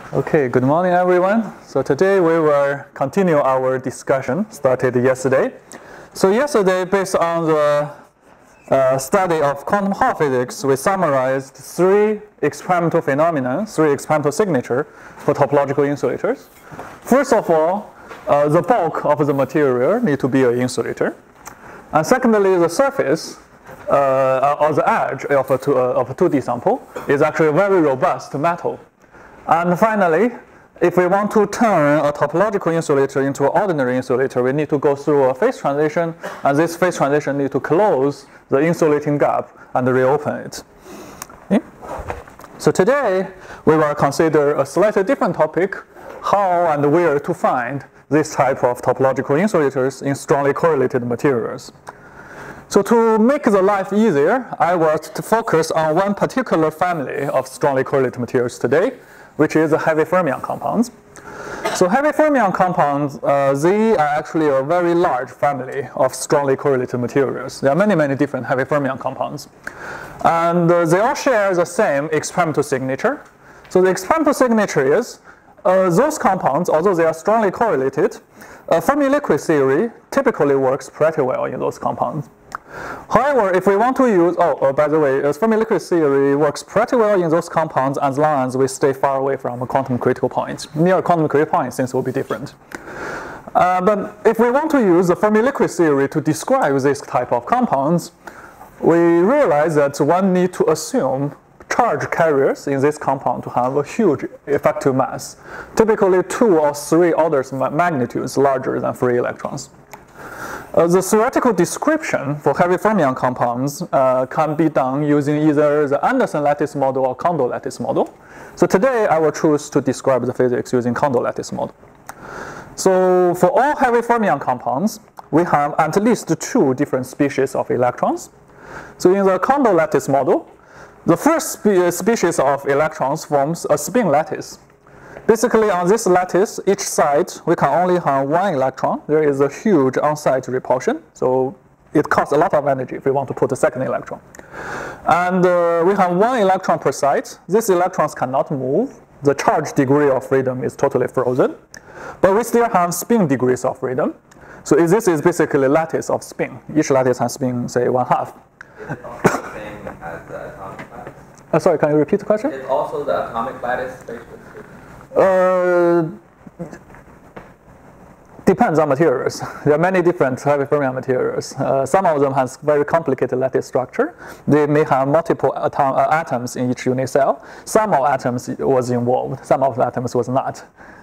Okay, good morning everyone. So today we will continue our discussion started yesterday. So yesterday, based on the study of quantum Hall physics, we summarized three experimental phenomena, three experimental signatures for topological insulators. First of all, the bulk of the material need to be an insulator. And secondly, the surface or the edge of a 2D sample is actually a very robust metal. And finally, if we want to turn a topological insulator into an ordinary insulator, we need to go through a phase transition, and this phase transition needs to close the insulating gap and reopen it. Okay? So today, we will consider a slightly different topic, how and where to find this type of topological insulators in strongly correlated materials. So to make the life easier, I will focus on one particular family of strongly correlated materials today, which is the heavy fermion compounds. So heavy fermion compounds, they are actually a very large family of strongly correlated materials. There are many, many different heavy fermion compounds. And they all share the same experimental signature. So the experimental signature is those compounds, although they are strongly correlated, Fermi liquid theory typically works pretty well in those compounds. However, if we want to use, by the way, Fermi liquid theory works pretty well in those compounds as long as we stay far away from a quantum critical point. Near quantum critical point, things will be different. But if we want to use the Fermi liquid theory to describe this type of compounds, we realize that one needs to assume charge carriers in this compound to have a huge effective mass, typically 2 or 3 orders of magnitudes larger than free electrons. The theoretical description for heavy fermion compounds can be done using either the Anderson lattice model or Kondo lattice model. So today I will choose to describe the physics using Kondo lattice model. So for all heavy fermion compounds, we have at least 2 different species of electrons. So in the Kondo lattice model, the first species of electrons forms a spin lattice. Basically, on this lattice, each side, we can only have 1 electron. There is a huge on-site repulsion, so it costs a lot of energy if we want to put a second electron. And we have 1 electron per side. These electrons cannot move. The charge degree of freedom is totally frozen. But we still have spin degrees of freedom. So this is basically a lattice of spin. Each lattice has spin, say, 1/2. It's also the same as the atomic lattice. Sorry, can you repeat the question? It's also the atomic lattice spaceship. Depends on materials. There are many different heavy fermion materials. Some of them has very complicated lattice structure. They may have multiple atoms in each unit cell. Some of atoms was involved. Some of the atoms was not.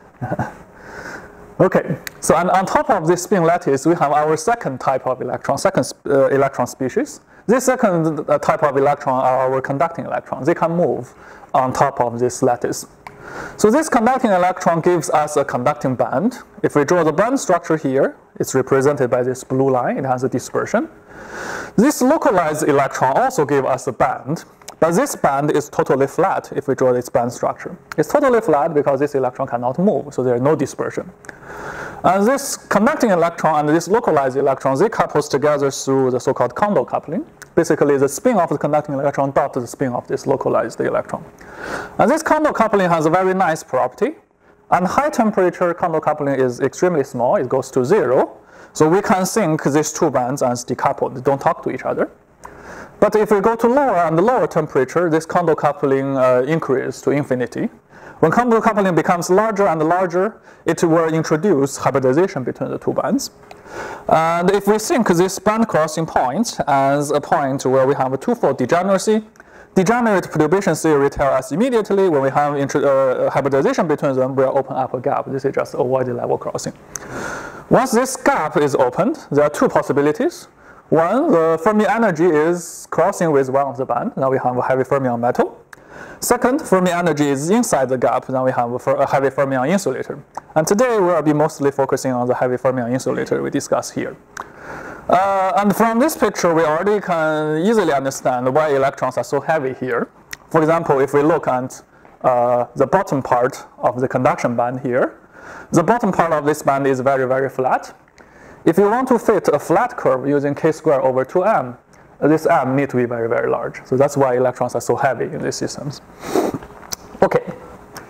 Okay, so on top of this spin lattice, we have our second type of electron, electron species. This second type of electron are our conducting electrons. They can move on top of this lattice. So this conducting electron gives us a conducting band. If we draw the band structure here, it's represented by this blue line. It has a dispersion. This localized electron also gives us a band, but this band is totally flat if we draw this band structure. It's totally flat because this electron cannot move, so there is no dispersion. And this conducting electron and this localized electron, they couple together through the so-called Kondo coupling. Basically, the spin of the conducting electron dots the spin of this localized electron. And this Kondo coupling has a very nice property. At high temperature, Kondo coupling is extremely small. It goes to 0. So we can think these 2 bands as decoupled. They don't talk to each other. But if we go to lower and lower temperature, this Kondo coupling increases to infinity. When Kondo coupling becomes larger and larger, it will introduce hybridization between the 2 bands. And if we think this band crossing point as a point where we have a 2-fold degeneracy, degenerate perturbation theory tells us immediately when we have hybridization between them, we'll open up a gap. This is just avoided level crossing. Once this gap is opened, there are 2 possibilities. One, the Fermi energy is crossing with one of the band. Now we have a heavy fermion metal. Second, Fermi energy is inside the gap. Now we have a heavy fermion insulator. And today we will be mostly focusing on the heavy fermion insulator we discussed here. And from this picture, we already can easily understand why electrons are so heavy here. For example, if we look at the bottom part of the conduction band here, the bottom part of this band is very, very flat. If you want to fit a flat curve using k² over 2m, this m needs to be very, very large. So that's why electrons are so heavy in these systems. Okay.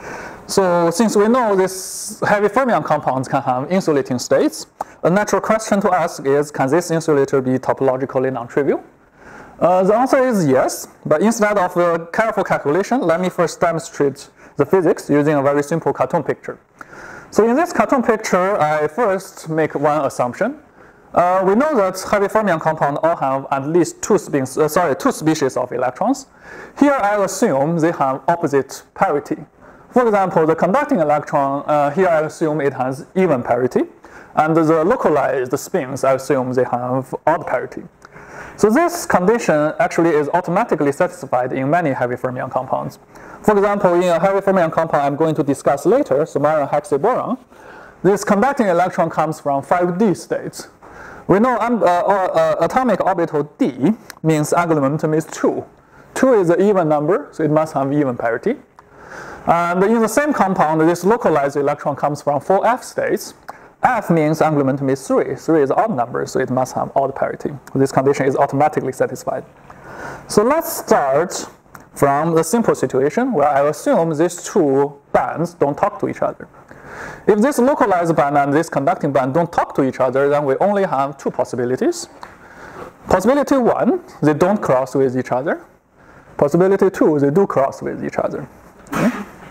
So since we know these heavy fermion compounds can have insulating states, a natural question to ask is, can this insulator be topologically non-trivial? The answer is yes, but instead of a careful calculation, let me first demonstrate the physics using a very simple cartoon picture. So in this cartoon picture, I first make one assumption. We know that heavy fermion compounds all have at least two species of electrons. Here I assume they have opposite parity. For example, the conducting electron, here I assume it has even parity. And the localized spins, I assume they have odd parity. So this condition actually is automatically satisfied in many heavy fermion compounds. For example, in a heavy fermion compound I'm going to discuss later, samarium hexaboron, this conducting electron comes from 5D states. We know atomic orbital d means angular momentum is 2. 2 is an even number, so it must have even parity. And in the same compound, this localized electron comes from 4F states. F means angular momentum is 3. 3 is an odd number, so it must have odd parity. This condition is automatically satisfied. So let's start from the simple situation where I assume these two bands don't talk to each other. If this localized band and this conducting band don't talk to each other, then we only have two possibilities. Possibility 1, they don't cross with each other. Possibility 2, they do cross with each other. Okay?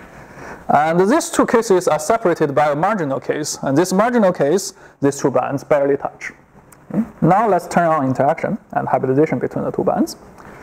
And these two cases are separated by a marginal case. And this marginal case, these two bands barely touch. Okay? Now let's turn on interaction and hybridization between the two bands.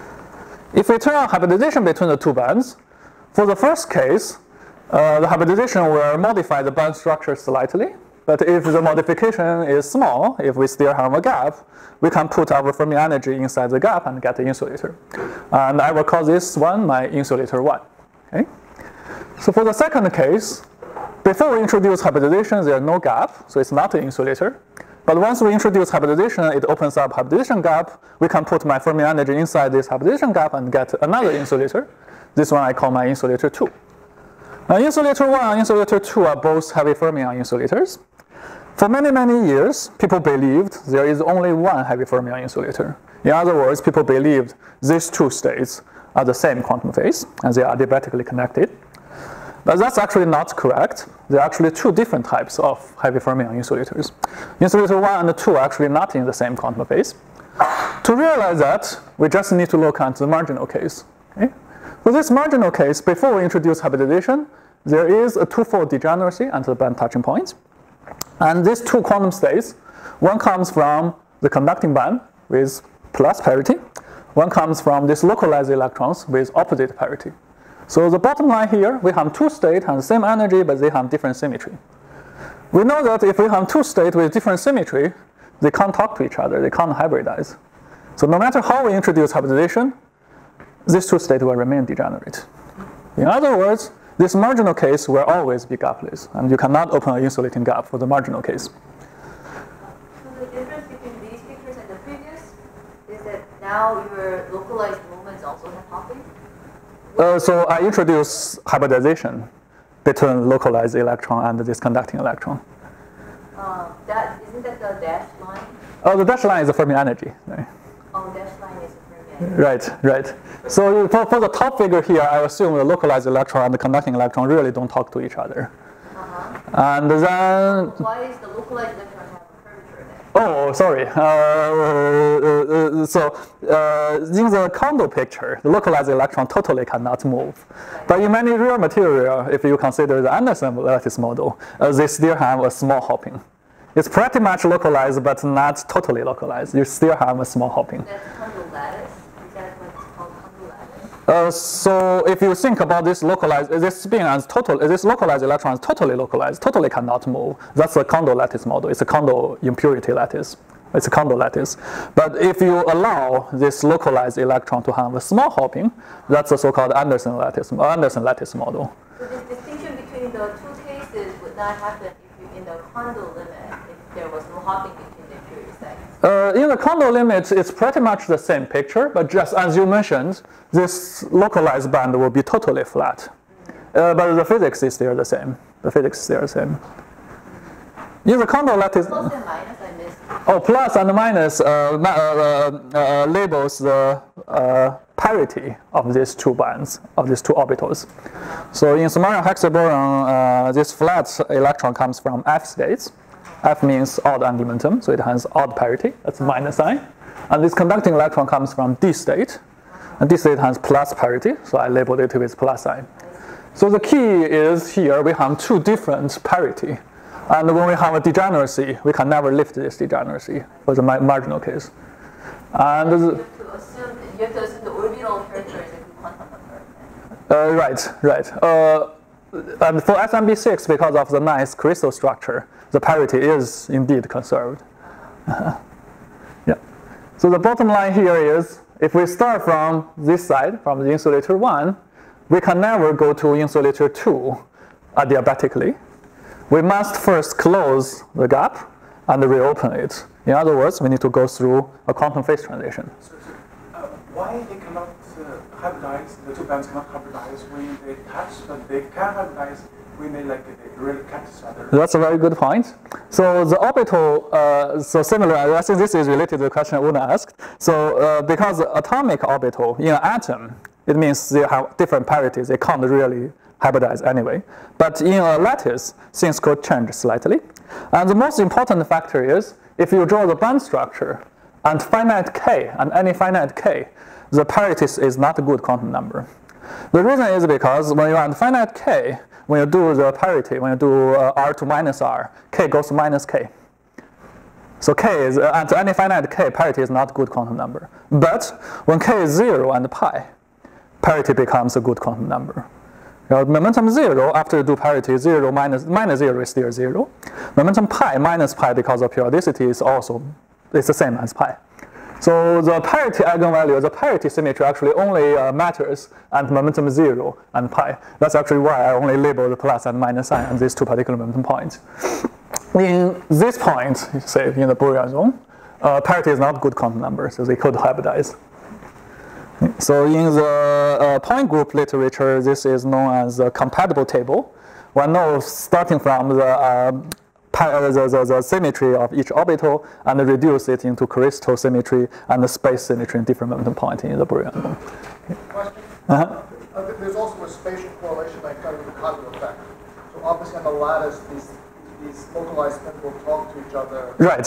If we turn on hybridization between the two bands, for the first case, the hybridization will modify the band structure slightly. But if the modification is small, if we still have a gap, we can put our Fermi energy inside the gap and get the insulator. And I will call this one my insulator 1. Okay? So for the second case, before we introduce hybridization, there is no gap, so it's not an insulator. But once we introduce hybridization, it opens up hybridization gap. We can put my Fermi energy inside this hybridization gap and get another insulator. This one I call my insulator 2. Now, insulator 1 and insulator 2 are both heavy fermion insulators. For many, many years, people believed there is only one heavy fermion insulator. In other words, people believed these two states are the same quantum phase, and they are adiabatically connected. But that's actually not correct. There are actually two different types of heavy fermion insulators. Insulator 1 and 2 are actually not in the same quantum phase. To realize that, we just need to look at the marginal case. Okay? For this marginal case, before we introduce hybridization, there is a twofold degeneracy at the band touching points. And these two quantum states, one comes from the conducting band with plus parity. One comes from these localized electrons with opposite parity. So the bottom line here, we have two states and the same energy, but they have different symmetry. We know that if we have two states with different symmetry, they can't talk to each other, they can't hybridize. So no matter how we introduce hybridization, these two states will remain degenerate. In other words, this marginal case will always be gapless, and you cannot open an insulating gap for the marginal case. So the difference between these pictures and the previous is that now your localized moments also have hopping? So I introduce hybridization between localized electron and this conducting electron. Isn't that the dashed line? Oh, the dashed line is the Fermi energy. Right. Oh, dashed line is the Fermi energy. Right. So for the top figure here, I assume the localized electron and the conducting electron really don't talk to each other. And then... Why is the localized electron have a curvature then? Oh, sorry. In the Kondo picture, the localized electron totally cannot move. Right. But in many real material, if you consider the Anderson lattice model, they still have a small hopping. It's pretty much localized, but not totally localized. You still have a small hopping. That's Kondo lattice? Is that what's called Kondo lattice? So if you think about this localized, this localized electron is totally localized, totally cannot move. That's a Kondo lattice model. It's a Kondo impurity lattice. It's a Kondo lattice. But if you allow this localized electron to have a small hopping, that's a so-called Anderson lattice model. So this distinction between the two cases would not happen if you in the Kondo limit, if there was no hopping between the impurity sites? In the Kondo limit, it's pretty much the same picture, but just as you mentioned, this localized band will be totally flat. But the physics is still the same. In the Kondo lattice... Plus and minus, I missed. Oh, plus and minus labels the parity of these two bands, of these two orbitals. So in samarium hexaboron, this flat electron comes from F states. F means odd angular momentum, so it has odd parity, that's minus sign. And this conducting electron comes from D state, and D state has plus parity, so I labeled it with plus sign. So the key is here we have two different parity. And when we have a degeneracy, we can never lift this degeneracy for the marginal case. And you have to assume the orbital character is a good quantum number. Right. And for SMB6, because of the nice crystal structure, the parity is indeed conserved. Yeah. So the bottom line here is, if we start from this side, from the insulator 1, we can never go to insulator 2 adiabatically. We must first close the gap and reopen it. In other words, we need to go through a quantum phase transition. Why they cannot hybridize, the two bands cannot hybridize when they touch, but they can hybridize when they really catch each other? That's a very good point. So the orbital, so similar, I think this is related to the question Una asked. So because atomic orbital in an atom, it means they have different parities. They can't really hybridize anyway. But in a lattice, things could change slightly. And the most important factor is, if you draw the band structure and finite k, and any finite k, the parity is not a good quantum number. The reason is because when you have finite k, when you do the parity, when you do r to minus r, k goes to minus k. So k is, at any finite k, parity is not a good quantum number. But when k is 0 and pi, parity becomes a good quantum number. Momentum 0, after you do parity, 0 minus 0 is still 0. Momentum pi minus pi, because of periodicity, is also it's the same as pi. So the parity eigenvalue, the parity symmetry actually only matters at momentum 0 and pi. That's actually why I only label the plus and minus sign at these two particular momentum points. In this point, say in the Boolean zone, parity is not a good quantum number, so they could hybridize. So in the point group literature, this is known as a compatible table. One knows starting from the symmetry of each orbital and reduce it into crystal symmetry and the space symmetry in different momentum points in the Boolean zone. Question? There's also a spatial correlation like kind of the Cornell effect. So obviously on the lattice, these localized spins will talk to each other. Right.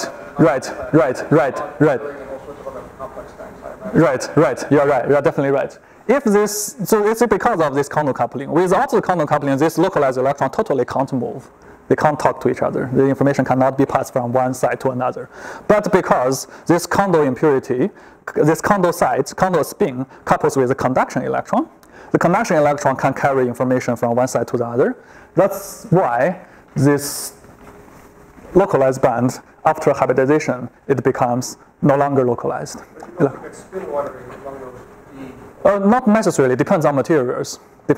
Right. You're right. You're definitely right. If this, so it's because of this Cornell coupling. Without the Cornell coupling, this localized electron totally can't move. They can't talk to each other. The information cannot be passed from one side to another. But because this Cornell impurity, this Cornell spin couples with the conduction electron, the conduction electron can carry information from one side to the other. That's why this localized band, after hybridization, it becomes no longer localized. Spin watering among those Not necessarily. Depends on materials.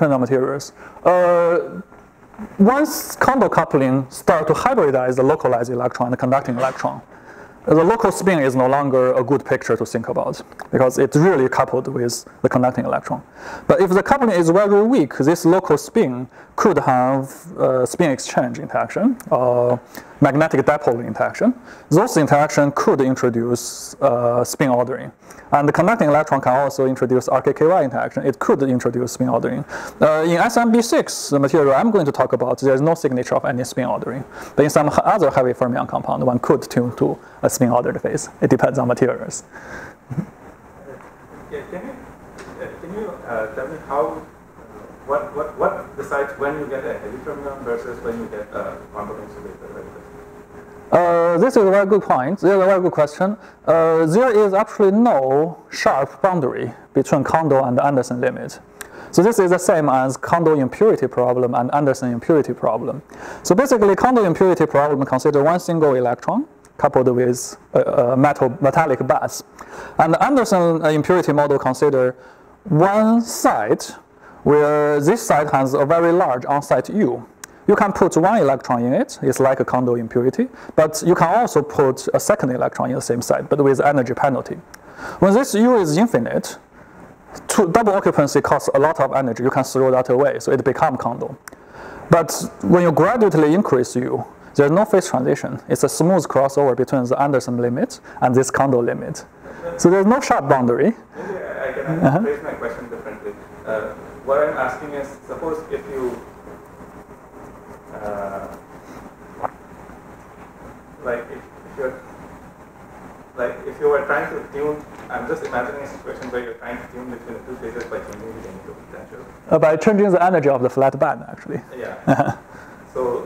Once Cornell coupling start to hybridize the localized electron and the conducting electron, the local spin is no longer a good picture to think about because it's really coupled with the conducting electron. But if the coupling is very weak, this local spin could have spin exchange interaction or magnetic dipole interaction. Those interactions could introduce spin ordering. And the conducting electron can also introduce RKKY interaction. It could introduce spin ordering. In SMB6, the material I'm going to talk about, there is no signature of any spin ordering. But in some other heavy fermion compound, one could tune to a spin ordered phase. It depends on materials. Can you tell me how, what decides when you get a heavy fermion versus when you get a quantum insulator like this? This is a very good point. This is a very good question. There is actually no sharp boundary between Kondo and Anderson limit. So this is the same as Kondo impurity problem and Anderson impurity problem. So basically, Kondo impurity problem considers one single electron coupled with a metallic bath. And the Anderson impurity model considers one site where this site has a very large on-site U. You can put one electron in it, it's like a Kondo impurity, but you can also put a second electron in the same site, but with energy penalty. When this U is infinite, double occupancy costs a lot of energy. You can throw that away, so it becomes Kondo. But when you gradually increase U, there's no phase transition. It's a smooth crossover between the Anderson limit and this Kondo limit. So there's no sharp boundary. Maybe I get Can I phrase my question differently? What I'm asking is, suppose if you if you were trying to tune, I'm just imagining a situation where you're trying to tune between the two phases by changing the initial potential. By changing the energy of the flat band, actually. Yeah. So,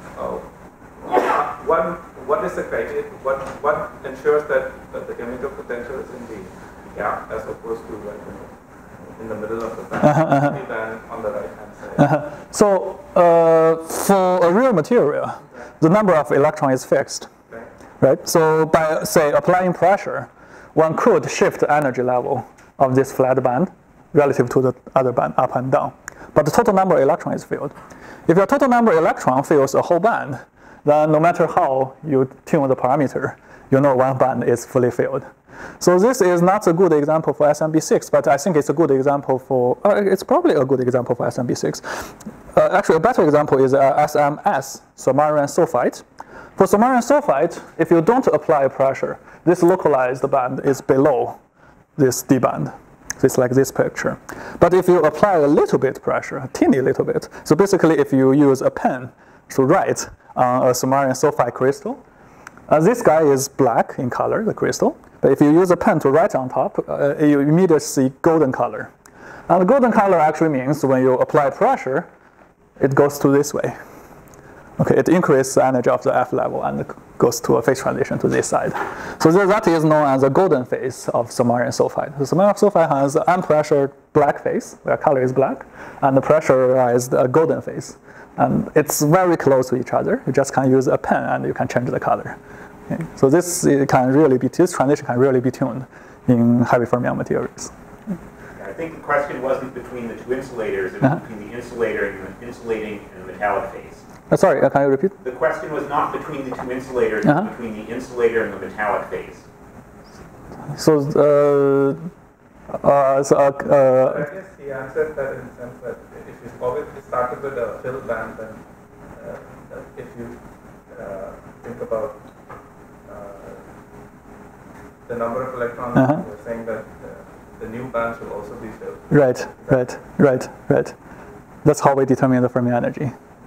what is the criteria? What ensures that the chemical potential is in the gap as opposed to in the middle of the band, band on the right hand side? So, for a real material, the number of electrons is fixed. Right? So by, say, applying pressure, one could shift the energy level of this flat band relative to the other band up and down. But the total number of electrons is filled. If your total number of electrons fills a whole band, then no matter how you tune the parameter, you know one band is fully filled. So this is not a good example for SMB6, but I think it's a good example for, it's probably a good example for SMB6. Actually, a better example is SMS, samarium sulfide. For samarium sulfide, if you don't apply pressure, this localized band is below this D band. So it's like this picture. But if you apply a little bit pressure, a teeny little bit, so basically if you use a pen to write on a samarium sulfide crystal, this guy is black in color, the crystal. But if you use a pen to write on top, you immediately see golden color. And the golden color actually means when you apply pressure, it goes to this way. Okay, it increases the energy of the F level and goes to a phase transition to this side. So that is known as the golden phase of samarium sulfide. So samarium sulfide has an unpressured black phase, where color is black, and the pressurized golden phase. And it's very close to each other. You just can use a pen and you can change the color. Okay. So this transition can really be tuned in heavy fermion materials. I think the question wasn't between the two insulators, it was between the insulator and the insulating and the metallic phase. Sorry, can you repeat? The question was not between the two insulators, but between the insulator and the metallic phase. So, I guess he answered that in the sense that if you always started with a filled band, then if you think about the number of electrons, you're saying that the new bands will also be filled. Right. That's how we determine the Fermi energy.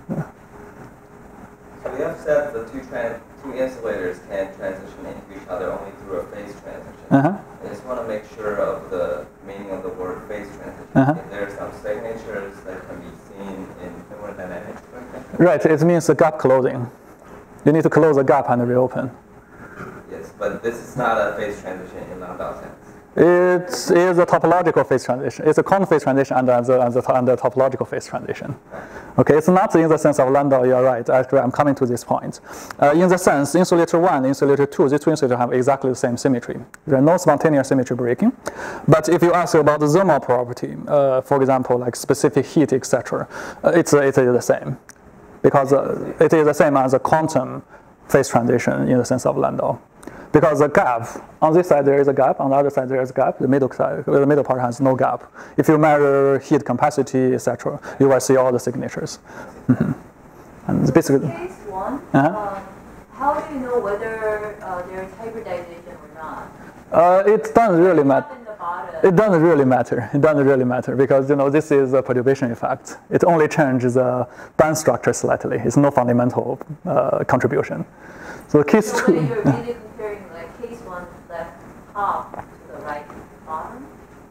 So we have said the two insulators can transition into each other only through a phase transition. I just want to make sure of the meaning of the word phase transition. If there are some signatures that can be seen in thermodynamics, for example. Right, it means the gap closing. You need to close the gap and reopen. Yes, but this is not a phase transition in Landau sense. It is a topological phase transition. It's a quantum phase transition and the topological phase transition. Okay, it's not in the sense of Landau, you're right. Actually, I'm coming to this point. In the sense, insulator 1, insulator 2, these two insulators have exactly the same symmetry. There's no spontaneous symmetry breaking. But if you ask about the thermal property, for example, like specific heat, etc., it is the same. Because it is the same as a quantum phase transition in the sense of Landau. Because the gap, on this side there is a gap, on the other side there is a gap, the middle part has no gap. If you measure heat capacity, etc., you will see all the signatures. And basically, case one, how do you know whether there is hybridization or not? It doesn't really matter. It doesn't really matter. It doesn't really matter because this is a perturbation effect. It only changes the band structure slightly. It's no fundamental contribution. So case two. You're really comparing like case one left top to the right bottom.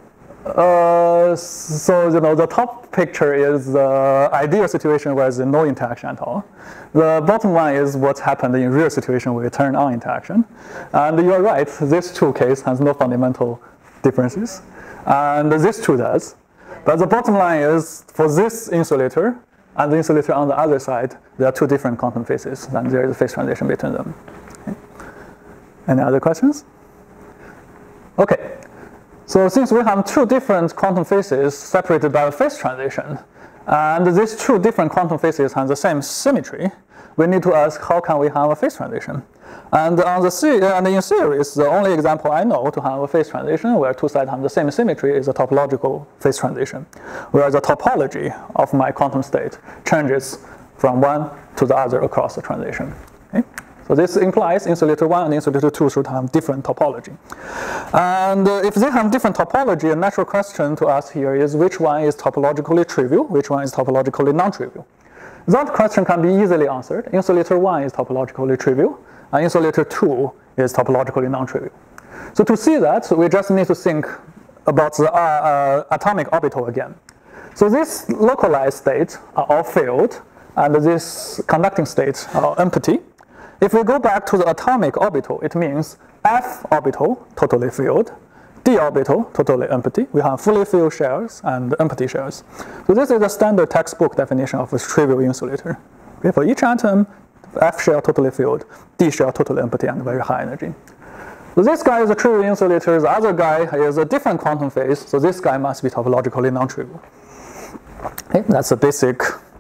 So the top picture is the ideal situation where there's no interaction at all. The bottom one is what happened in real situation where we turn on interaction. And you're right, this two case has no fundamental differences. And this two does. But the bottom line is for this insulator and the insulator on the other side, there are two different quantum phases, and there is a phase transition between them. Okay. Any other questions? Okay. So since we have two different quantum phases separated by a phase transition, and these two different quantum phases have the same symmetry, we need to ask how can we have a phase transition? And in series, the only example I know to have a phase transition where two sides have the same symmetry is a topological phase transition, where the topology of my quantum state changes from one to the other across the transition. Okay? So this implies insulator 1 and insulator 2 should have different topology. And if they have different topology, a natural question to ask here is which one is topologically trivial, which one is topologically non-trivial. That question can be easily answered. Insulator 1 is topologically trivial, and insulator 2 is topologically non-trivial. So to see that, we just need to think about the atomic orbital again. So these localized states are all filled, and these conducting states are empty. If we go back to the atomic orbital, it means F orbital totally filled, D orbital totally empty. We have fully filled shells and empty shells. So this is a standard textbook definition of a trivial insulator. Okay, for each atom, F shell totally filled, D shell totally empty and very high energy. So this guy is a trivial insulator, the other guy is a different quantum phase, so this guy must be topologically non-trivial. Okay, that's a basic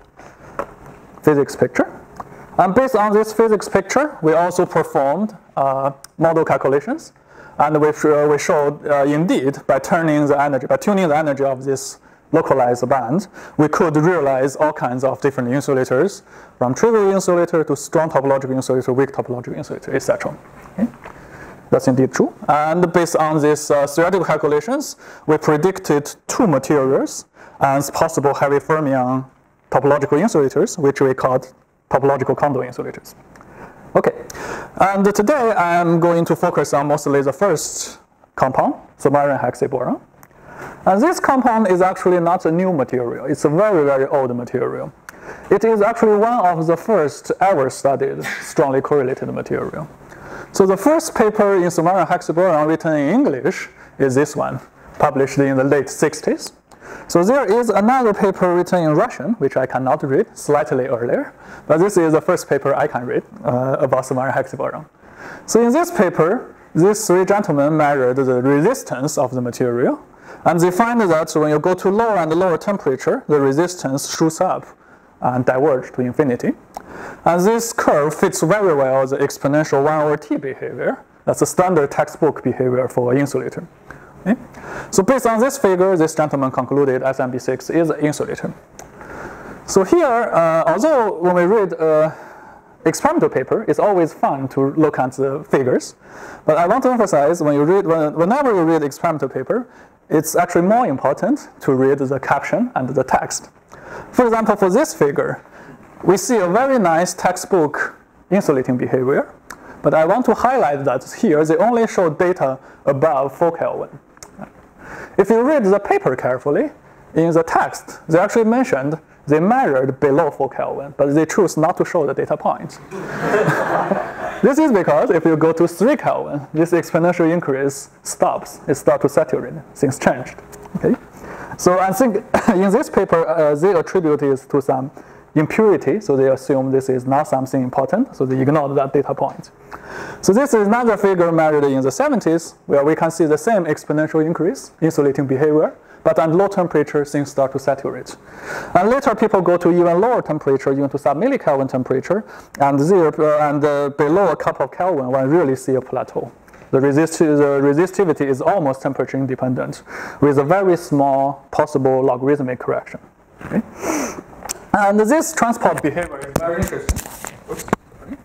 physics picture. And based on this physics picture, we also performed model calculations, and we showed indeed by tuning the energy of this localized band, we could realize all kinds of different insulators, from trivial insulator to strong topological insulator, weak topological insulator, etc. Okay? That's indeed true. And based on these theoretical calculations, we predicted two materials as possible heavy fermion topological insulators, which we called topological condo insulators. Okay, and today I am going to focus on mostly the first compound, samarium hexaboron. And this compound is actually not a new material. It's a very, very old material. It is actually one of the first ever studied strongly correlated material. So the first paper in samarium hexaboron written in English is this one, published in the late 60s. So there is another paper written in Russian, which I cannot read, slightly earlier. But this is the first paper I can read about samarium hexaboron. So in this paper, these three gentlemen measured the resistance of the material. And they find that when you go to lower and lower temperature, the resistance shoots up and diverges to infinity. And this curve fits very well the exponential 1/t behavior. That's a standard textbook behavior for an insulator. Okay? So based on this figure, this gentleman concluded SMB6 is an insulator. So here, although when we read experimental paper, it's always fun to look at the figures. But I want to emphasize, whenever you read experimental paper, it's actually more important to read the caption and the text. For example, for this figure, we see a very nice textbook insulating behavior, but I want to highlight that here they only show data above 4 Kelvin. If you read the paper carefully, in the text, they actually mentioned they measured below 4 Kelvin, but they choose not to show the data points. This is because if you go to 3 Kelvin, this exponential increase stops. It starts to saturate. Things changed. Okay? So I think in this paper, they attribute it to some impurity, so they assume this is not something important, so they ignored that data point. So this is another figure measured in the 70s, where we can see the same exponential increase, insulating behavior, but at low temperature, things start to saturate. And later, people go to even lower temperature, even to sub-millikelvin temperature, and below a couple of Kelvin, one really see a plateau. The resistivity is almost temperature independent, with a very small possible logarithmic correction. Okay? And this transport behavior is very interesting. Oops, sorry.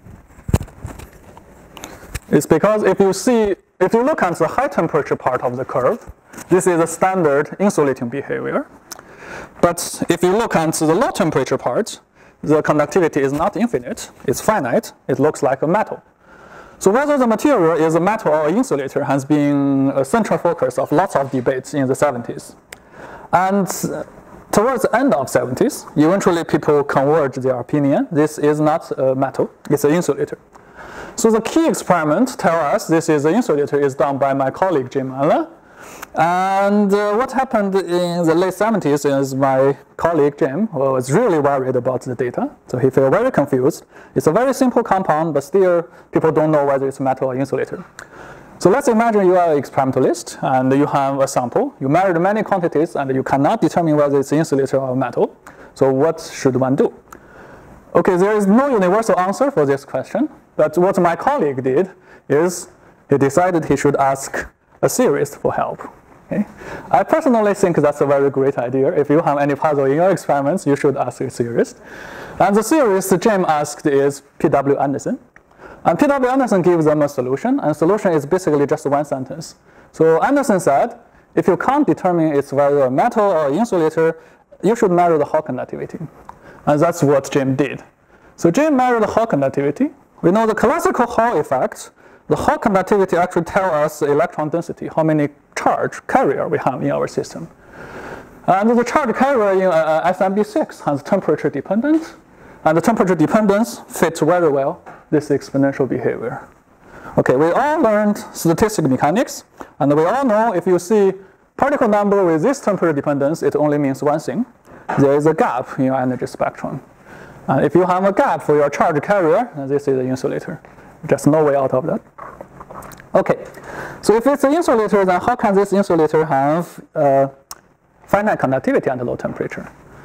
It's because if you look at the high temperature part of the curve, this is a standard insulating behavior. But if you look at the low temperature part, the conductivity is not infinite, it's finite, it looks like a metal. So whether the material is a metal or an insulator has been a central focus of lots of debates in the 70s. And towards the end of 70s, eventually people converge their opinion. This is not a metal, it's an insulator. So the key experiment tells us this is an insulator is done by my colleague Jim Allen. And what happened in the late 70s is my colleague Jim was really worried about the data. So he felt very confused. It's a very simple compound, but still people don't know whether it's metal or insulator. So let's imagine you are an experimentalist and you have a sample. You measured many quantities and you cannot determine whether it's insulator or metal. So what should one do? Okay, there is no universal answer for this question. But what my colleague did is he decided he should ask a theorist for help. Okay? I personally think that's a very great idea. If you have any puzzle in your experiments, you should ask a theorist. And the theorist Jim asked is P.W. Anderson. And P.W. Anderson gives them a solution, and the solution is basically just one sentence. So Anderson said, if you can't determine it's whether a metal or insulator, you should measure the Hall conductivity. And that's what Jim did. So Jim measured the Hall conductivity. We know the classical Hall effect. The Hall conductivity actually tells us the electron density, how many charge carrier we have in our system. And the charge carrier in SMB6 has temperature dependence, and the temperature dependence fits very well this exponential behavior. Okay, we all learned statistical mechanics, and we all know if you see particle number with this temperature dependence, it only means one thing. There is a gap in your energy spectrum. And if you have a gap for your charge carrier, this is the insulator. Just no way out of that. Okay, so if it's an insulator, then how can this insulator have finite conductivity under low temperature?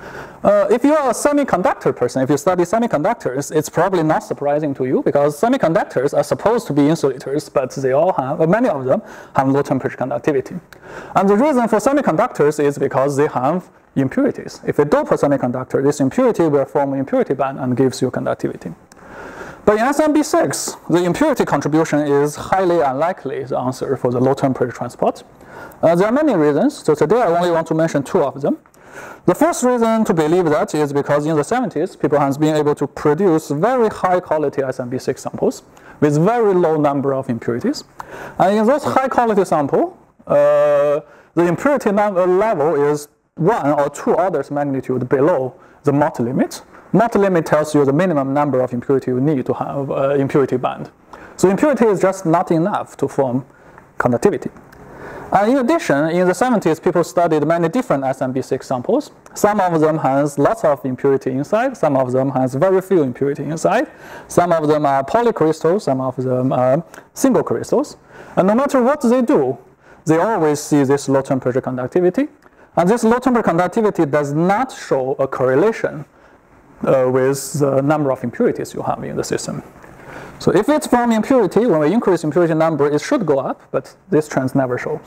If you are a semiconductor person, if you study semiconductors, it's probably not surprising to you because semiconductors are supposed to be insulators, but they all have, many of them have low temperature conductivity. And the reason for semiconductors is because they have impurities. If you dope a semiconductor, this impurity will form an impurity band and gives you conductivity. But in SMB6, the impurity contribution is highly unlikely the answer for the low temperature transport. There are many reasons, so today I only want to mention two of them. The first reason to believe that is because in the 70s, people have been able to produce very high quality SMB6 samples with very low number of impurities. And in those high quality samples, the impurity level is 1 or 2 orders magnitude below the Mott limit. Mott limit tells you the minimum number of impurity you need to have an impurity band. So impurity is just not enough to form conductivity. In addition, in the 70s, people studied many different SMB6 samples. Some of them has lots of impurity inside. Some of them has very few impurity inside. Some of them are polycrystals. Some of them are single crystals. And no matter what they do, they always see this low temperature conductivity. And this low temperature conductivity does not show a correlation with the number of impurities you have in the system. So if it's from impurity, when we increase impurity number, it should go up, but this trend never shows.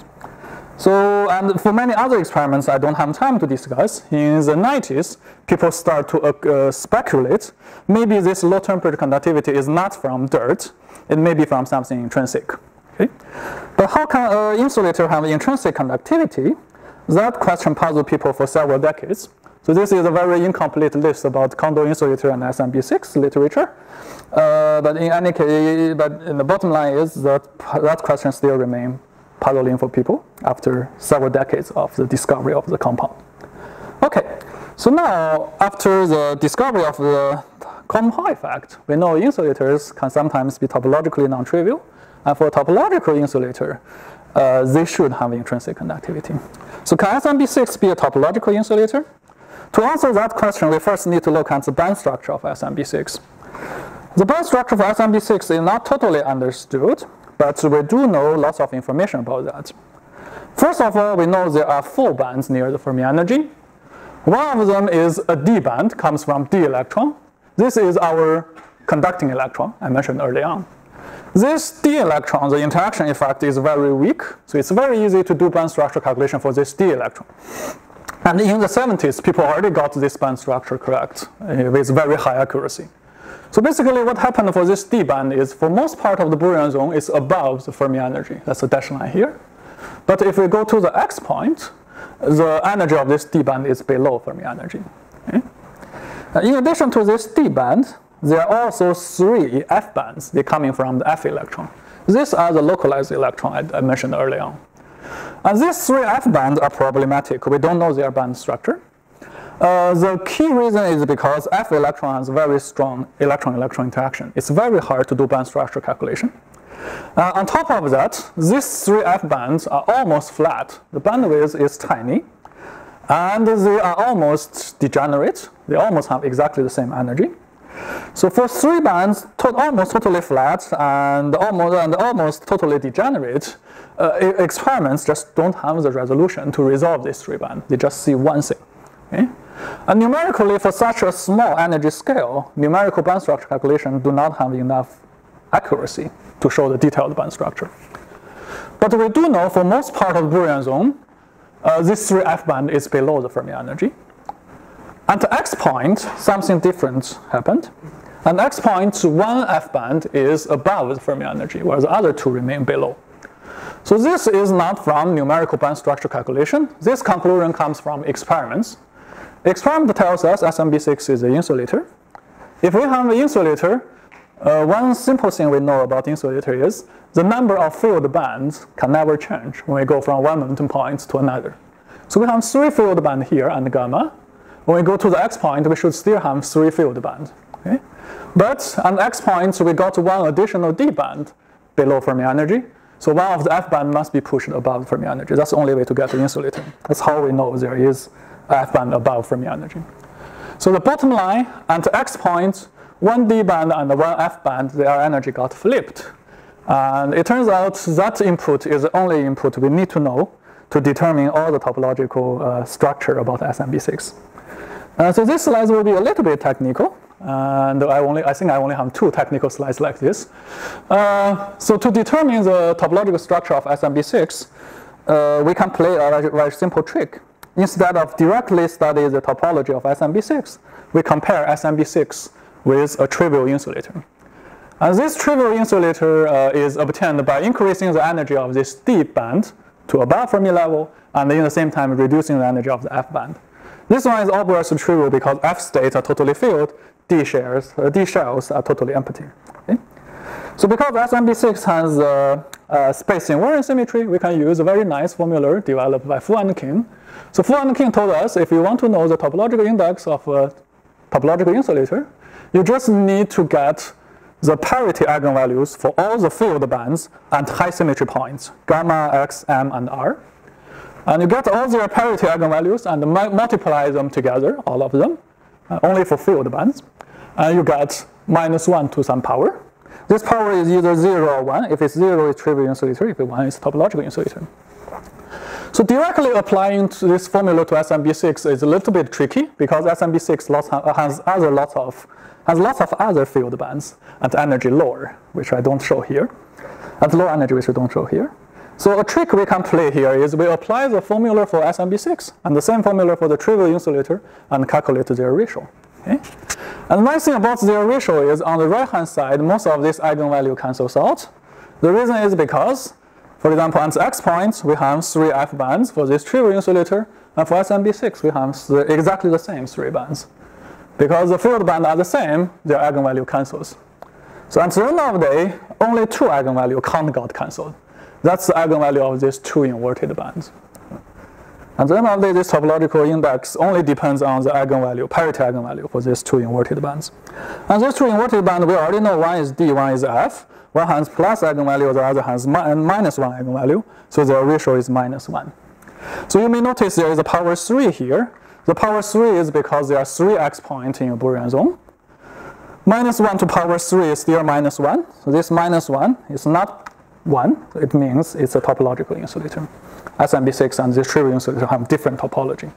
So, and for many other experiments I don't have time to discuss, in the 90s, people start to speculate, maybe this low temperature conductivity is not from dirt, it may be from something intrinsic. Okay? But how can an insulator have intrinsic conductivity? That question puzzled people for several decades. So this is a very incomplete list about condo insulator and SMB6 literature. But in any case, but in the bottom line is that that question still remains puzzling for people after several decades of the discovery of the compound. Okay, so now after the discovery of the quantum Hall effect, we know insulators can sometimes be topologically non-trivial, and for a topological insulator, they should have intrinsic conductivity. So can SMB6 be a topological insulator? To answer that question, we first need to look at the band structure of SMB6. The band structure for SMB6 is not totally understood, but we do know lots of information about that. First of all, we know there are 4 bands near the Fermi energy. One of them is a D band, comes from D electron. This is our conducting electron I mentioned earlier on. This D electron, the interaction effect is very weak, so it's very easy to do band structure calculation for this D electron. And in the 70s, people already got this band structure correct with very high accuracy. So basically what happened for this D band is for most part of the Brurian zone is above the Fermi energy. That's the dashed line here. But if we go to the X point, the energy of this D band is below Fermi energy. Okay? In addition to this D band, there are also 3 F bands. They're coming from the F electron. These are the localized electron I mentioned earlier on. And these 3 F bands are problematic. We don't know their band structure. The key reason is because F electron has very strong electron-electron interaction. It's very hard to do band structure calculation. On top of that, these 3 F bands are almost flat. The bandwidth is tiny, and they are almost degenerate. They almost have exactly the same energy. So for 3 bands, almost totally flat and almost totally degenerate, experiments just don't have the resolution to resolve this 3 band. They just see one thing. Okay? And numerically, for such a small energy scale, numerical band structure calculations do not have enough accuracy to show the detailed band structure. But we do know for most part of the Brurian zone, this 3 F band is below the Fermi energy. At the X point, something different happened. And X point, one F band is above the Fermi energy, whereas the other two remain below. So this is not from numerical band structure calculation. This conclusion comes from experiments. Experiment tells us SMB6 is an insulator. If we have an insulator, one simple thing we know about insulator is the number of field bands can never change when we go from one momentum point to another. So we have 3 field bands here and gamma. When we go to the X point, we should still have 3 field bands. Okay? But on the X point, we got one additional D band below Fermi energy. So one of the F band must be pushed above Fermi energy. That's the only way to get the insulator. That's how we know there is F band above Fermi energy. So the bottom line, at the X point, one D band and one F band, their energy got flipped. And it turns out that input is the only input we need to know to determine all the topological structure about SMB6. So this slide will be a little bit technical. And I think I only have 2 technical slides like this. So to determine the topological structure of SMB6, we can play a very simple trick. Instead of directly study the topology of SMB6, we compare SMB6 with a trivial insulator. And this trivial insulator is obtained by increasing the energy of this D band to above Fermi level, and in the same time reducing the energy of the F band. This one is obviously trivial because F states are totally filled, D shells are totally empty. Okay? So because SMB6 has space invariant symmetry, we can use a very nice formula developed by Fu and King. So Fu and King told us if you want to know the topological index of a topological insulator, you just need to get the parity eigenvalues for all the field bands at high symmetry points, gamma, X, M, and R. And you get all their parity eigenvalues and multiply them together, all of them, only for field bands. And you get -1 to some power. This power is either 0 or 1. If it's 0, it's trivial insulator. If it's 1, it's topological insulator. So directly applying this formula to SMB6 is a little bit tricky because SMB6 has lots of other field bands at energy lower, which I don't show here. At low energy, which I don't show here. So a trick we can play here is we apply the formula for SMB6 and the same formula for the trivial insulator and calculate their ratio. Okay? And the nice thing about their ratio is on the right-hand side, most of this eigenvalue cancels out. The reason is because, for example, at the X point, we have 3 F bands for this trivial insulator, and for SMB6, we have exactly the same 3 bands. Because the field bands are the same, their eigenvalue cancels. So at the end of the day, only 2 eigenvalues can't get cancelled. That's the eigenvalue of these 2 inverted bands. At the end of the day, this topological index only depends on the eigenvalue, parity eigenvalue for these 2 inverted bands. And these 2 inverted bands, we already know one is D, one is F. One has plus eigenvalue, the other has -1 eigenvalue. So their ratio is -1. So you may notice there is a power 3 here. The power 3 is because there are 3 X points in a Boolean zone. -1 to power 3 is still -1. So this -1 is not 1. It means it's a topological insulator. SMB6 and this trivial insulator have different topology.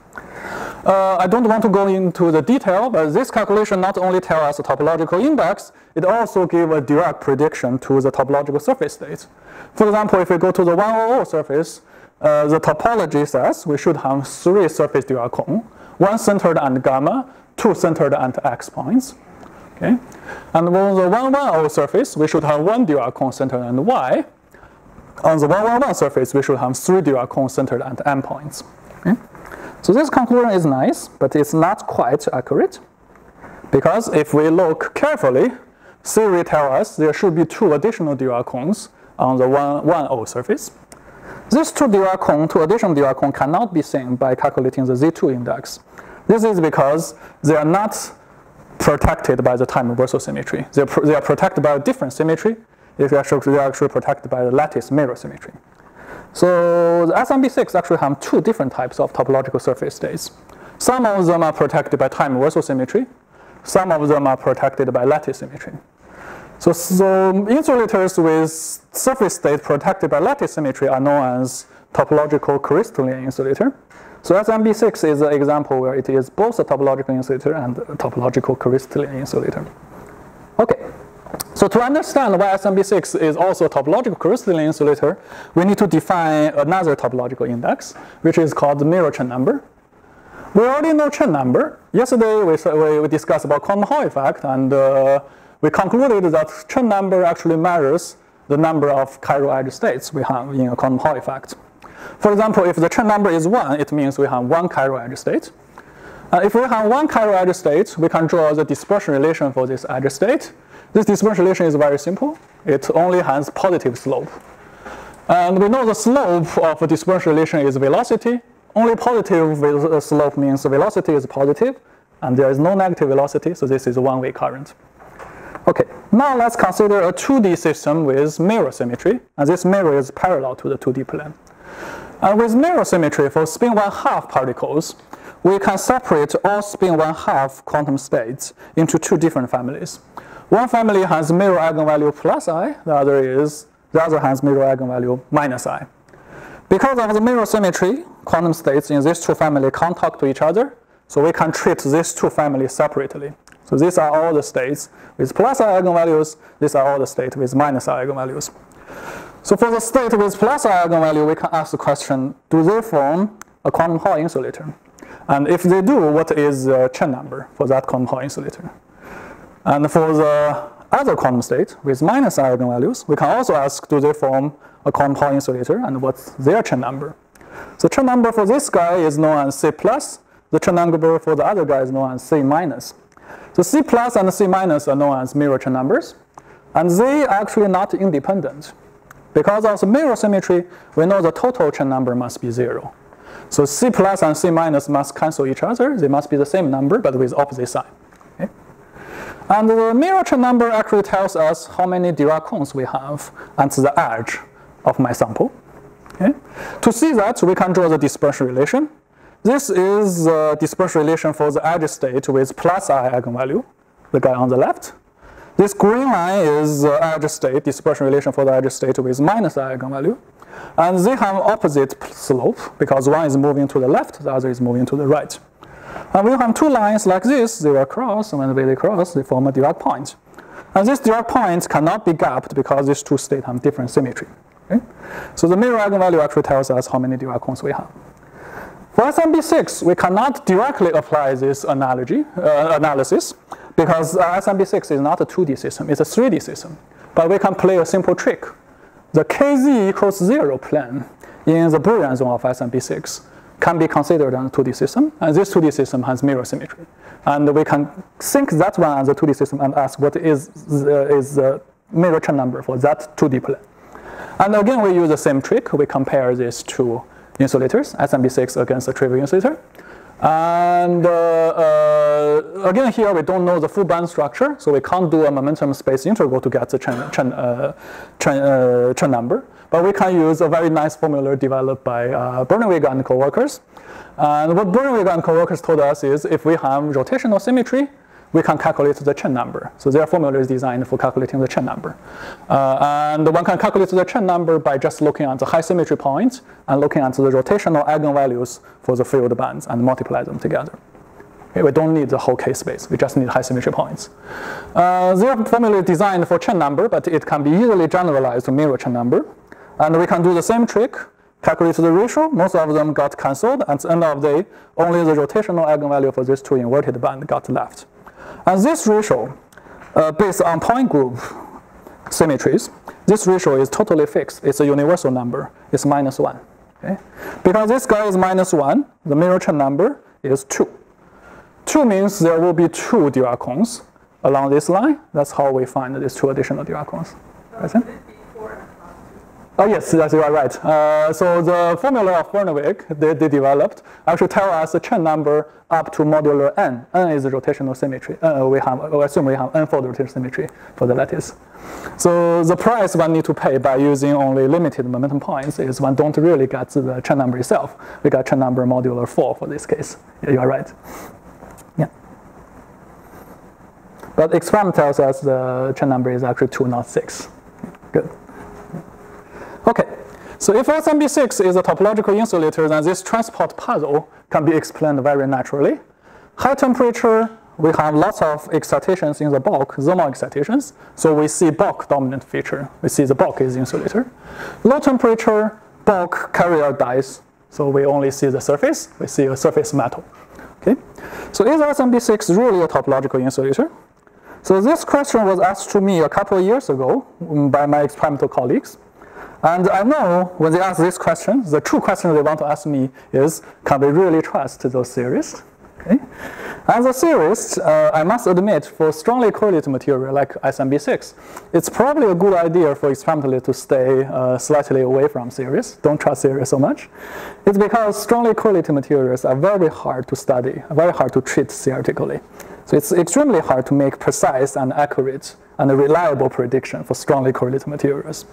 I don't want to go into the detail, but this calculation not only tells us the topological index, it also gives a direct prediction to the topological surface state. For example, if we go to the 100 surface, the topology says we should have 3 surface Dirac, 1 centered at gamma, 2 centered at X points. Okay? And on the 110 surface, we should have 1 Dirac centered at Y. On the 111 surface, we should have 3 Dirac centered at M points. Okay? So this conclusion is nice, but it's not quite accurate. Because if we look carefully, theory tells us there should be 2 additional Dirac on the 110 surface. These 2 additional Dirac cannot be seen by calculating the Z2 index. This is because they are not protected by the time reversal symmetry. They are protected by a different symmetry. They are actually protected by the lattice mirror symmetry. So the SMB6 actually have 2 different types of topological surface states. Some of them are protected by time reversal symmetry. Some of them are protected by lattice symmetry. So insulators with surface state protected by lattice symmetry are known as topological crystalline insulator. So SMB6 is an example where it is both a topological insulator and a topological crystalline insulator. Okay, so to understand why SMB6 is also a topological crystalline insulator, we need to define another topological index, which is called the mirror Chen number. We already know Chen number. yesterday we discussed about quantum Hall effect, and we concluded that Chen number actually measures the number of chiral edge states we have in a quantum Hall effect. For example, if the Chen number is 1, it means we have 1 chiral edge state. If we have 1 chiral edge state, we can draw the dispersion relation for this edge state. This dispersion relation is very simple. It only has positive slope. And we know the slope of a dispersion relation is velocity. Only positive slope means the velocity is positive, and there is no negative velocity, so this is a one-way current. Okay, now let's consider a 2D system with mirror symmetry, and this mirror is parallel to the 2D plane. And with mirror symmetry for spin 1/2 particles, we can separate all spin 1/2 quantum states into 2 different families. One family has mirror eigenvalue plus I, the other has mirror eigenvalue minus I. Because of the mirror symmetry, quantum states in these 2 families can't talk to each other, so we can treat these 2 families separately. So these are all the states with plus I eigenvalues, these are all the states with minus I eigenvalues. So for the state with plus I eigenvalue, we can ask the question, do they form a quantum Hall insulator? And if they do, what is the Chen number for that quantum Hall insulator? And for the other quantum state with minus I eigenvalues, we can also ask, do they form a quantum Hall insulator, and what's their Chen number? So Chen number for this guy is known as C+, the Chen number for the other guy is known as C-. So C+ and C- are known as mirror Chen numbers, and they are actually not independent. Because of the mirror symmetry, we know the total Chen number must be 0. So C+ and C- must cancel each other. They must be the same number, but with opposite sign. Okay? And the mirror Chen number actually tells us how many Dirac cones we have at the edge of my sample. Okay? To see that, we can draw the dispersion relation. This is the dispersion relation for the edge state with plus I eigenvalue, the guy on the left. This green line is the edge state, dispersion relation for the edge state with minus I eigenvalue. And they have opposite slope, because one is moving to the left, the other is moving to the right. And we have 2 lines like this, they will cross, and when they cross, they form a Dirac point. And these Dirac points cannot be gapped because these 2 states have different symmetry. Okay? So the mirror eigenvalue actually tells us how many Dirac cones we have. For SMB6, we cannot directly apply this analysis, because SMB6 is not a 2D system, it's a 3D system. But we can play a simple trick. The KZ equals 0 plane in the Boolean zone of SMB6 can be considered as a 2D system, and this 2D system has mirror symmetry. And we can think that one as a 2D system and ask what is the mirror Chen number for that 2D plane. And again, we use the same trick. We compare these 2 insulators, SMB6 against the trivial insulator. And again, here we don't know the full band structure, so we can't do a momentum space integral to get the Chen number. But we can use a very nice formula developed by Berneweg and co-workers. And what Berneweg and co-workers told us is if we have rotational symmetry, we can calculate the Chen number. So their formula is designed for calculating the Chen number. And one can calculate the Chen number by just looking at the high symmetry points and looking at the rotational eigenvalues for the field bands and multiply them together. Okay, we don't need the whole K space, we just need high symmetry points. Their formula is designed for Chen number, but it can be easily generalized to mirror Chen number. And we can do the same trick, calculate the ratio. Most of them got cancelled. At the end of the day, only the rotational eigenvalue for these 2 inverted bands got left. And this ratio, based on point group symmetries, this ratio is totally fixed. It's a universal number. It's -1. Okay? Because this guy is -1, the mirror Chen number is 2. 2 means there will be 2 Dirac cones along this line. That's how we find these 2 additional Dirac cones. Oh yes, that's right. So the formula of Berneweg they developed actually tell us the Chen number up to modular n. N is the rotational symmetry. We assume we have n-fold rotational symmetry for the lattice. So the price one need to pay by using only limited momentum points is one don't really get the Chen number itself. We got Chen number modular 4 for this case. Yeah, you are right. Yeah. But experiment tells us the Chen number is actually 2, not 6. Good. Okay, so if SMB6 is a topological insulator, then this transport puzzle can be explained very naturally. High temperature, we have lots of excitations in the bulk, thermal excitations. So we see bulk dominant feature. We see the bulk is insulator. Low temperature, bulk carrier dies. So we only see the surface. We see a surface metal. Okay? So is SMB6 really a topological insulator? So this question was asked to me a couple of years ago by my experimental colleagues. And I know when they ask this question, the true question they want to ask me is, can we really trust those theories? Okay? As a theorist, I must admit, for strongly correlated material like SMB6, it's probably a good idea for experimentally to stay slightly away from theories. Don't trust theories so much. It's because strongly correlated materials are very hard to study, very hard to treat theoretically. So it's extremely hard to make precise and accurate and reliable prediction for strongly correlated materials.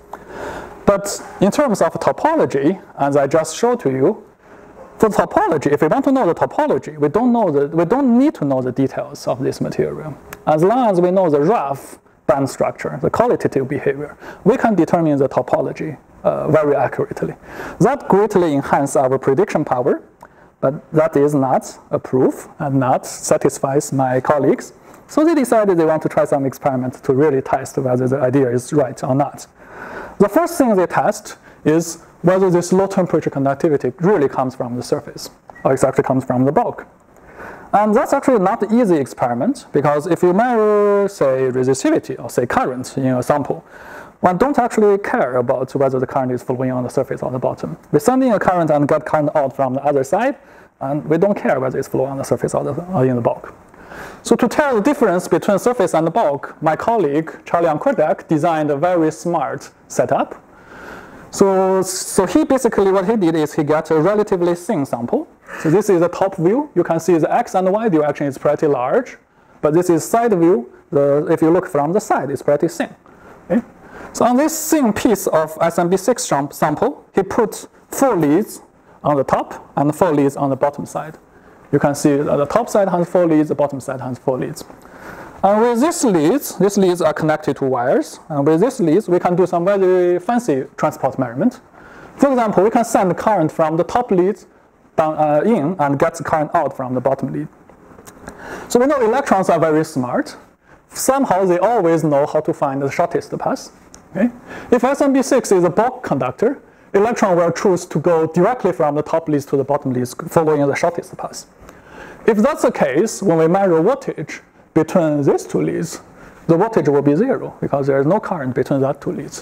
But in terms of topology, as I just showed to you, for topology, if we want to know the topology, we don't need to know the details of this material. As long as we know the rough band structure, the qualitative behavior, we can determine the topology very accurately. That greatly enhances our prediction power, but that is not a proof and not satisfies my colleagues. So they decided they want to try some experiment to really test whether the idea is right or not. The first thing they test is whether this low temperature conductivity really comes from the surface, or it actually comes from the bulk. And that's actually not an easy experiment, because if you measure, say, resistivity or say current in a sample, one don't actually care about whether the current is flowing on the surface or the bottom. We send in a current and get current out from the other side, and we don't care whether it's flowing on the surface or in the bulk. So to tell the difference between surface and the bulk, my colleague, Charlie Ankordak, designed a very smart setup. So he basically, what he did is he got a relatively thin sample. So this is the top view. You can see the x and y direction is pretty large, but this is side view. If you look from the side, it's pretty thin. Okay? So on this thin piece of SMB6 sample, he put 4 leads on the top and 4 leads on the bottom side. You can see the top side has 4 leads, the bottom side has 4 leads. And with these leads are connected to wires. And with these leads, we can do some very fancy transport measurement. For example, we can send current from the top lead down, in and get the current out from the bottom lead. So we know electrons are very smart. Somehow they always know how to find the shortest path. Okay? If SMB6 is a bulk conductor, electron will choose to go directly from the top leads to the bottom leads, following the shortest path. If that's the case, when we measure voltage between these 2 leads, the voltage will be 0 because there is no current between that 2 leads.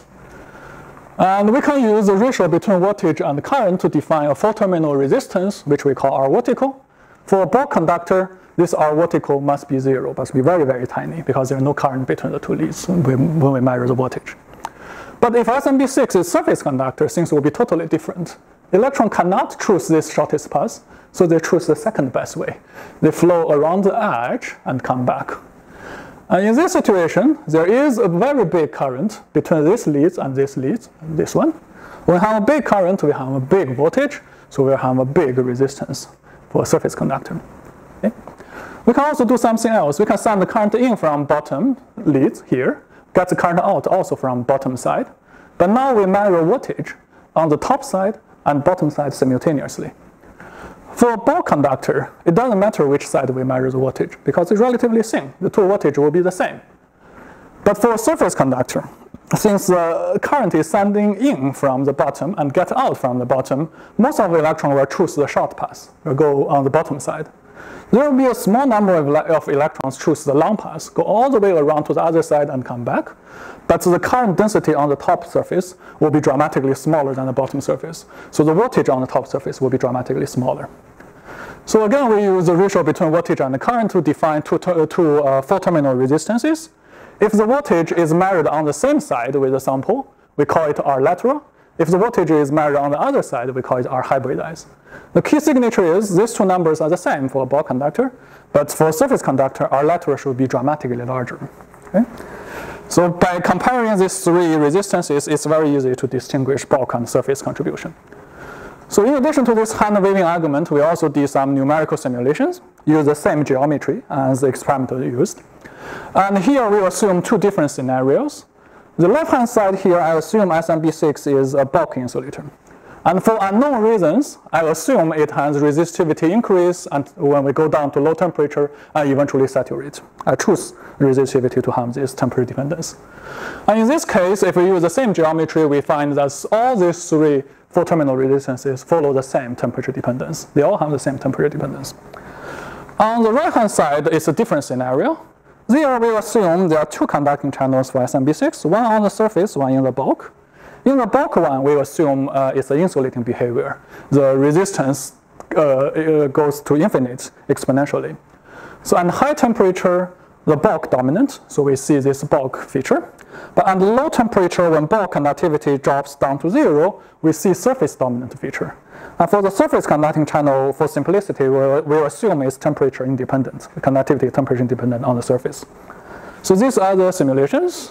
And we can use the ratio between voltage and current to define a 4-terminal resistance, which we call R vertical. For a bulk conductor, this R vertical must be 0, must be very, very tiny because there is no current between the 2 leads when we measure the voltage. But if SMB6 is surface conductor, things will be totally different. Electron cannot choose this shortest path, so they choose the second best way. They flow around the edge and come back. And in this situation, there is a very big current between these leads and this leads, this one. When we have a big current, we have a big voltage, so we have a big resistance for a surface conductor. Okay? We can also do something else. We can send the current in from bottom leads here, get the current out also from bottom side. But now we measure voltage on the top side and bottom side simultaneously. For a bulk conductor, it doesn't matter which side we measure the voltage because it's relatively thin. The 2 voltage will be the same. But for a surface conductor, since the current is sending in from the bottom and get out from the bottom, most of the electrons will choose the short path, will go on the bottom side. There will be a small number of electrons choose the long path, go all the way around to the other side and come back. But the current density on the top surface will be dramatically smaller than the bottom surface. So the voltage on the top surface will be dramatically smaller. So again, we use the ratio between voltage and the current to define two 4-terminal resistances. If the voltage is measured on the same side with the sample, we call it R lateral. If the voltage is measured on the other side, we call it R hybridized. The key signature is these 2 numbers are the same for a bulk conductor, but for a surface conductor, R lateral should be dramatically larger. Okay? So by comparing these 3 resistances, it's very easy to distinguish bulk and surface contribution. So in addition to this hand-waving argument, we also did some numerical simulations, use the same geometry as the experimenter used. And here we assume 2 different scenarios. The left-hand side here, I assume SMB6 is a bulk insulator. And for unknown reasons, I assume it has resistivity increase and when we go down to low temperature and eventually saturate. I choose resistivity to have this temperature dependence. And in this case, if we use the same geometry, we find that all these 3 4-terminal resistances follow the same temperature dependence. They all have the same temperature dependence. On the right-hand side is a different scenario. There we assume there are two conducting channels for SMB6, one on the surface, one in the bulk. In the bulk one, we assume it's an insulating behavior. The resistance goes to infinite exponentially. So at high temperature, the bulk dominant, so we see this bulk feature. But at low temperature, when bulk conductivity drops down to 0, we see surface dominant feature. And for the surface conducting channel, for simplicity, we'll assume it's temperature independent. The conductivity is temperature independent on the surface. So these are the simulations.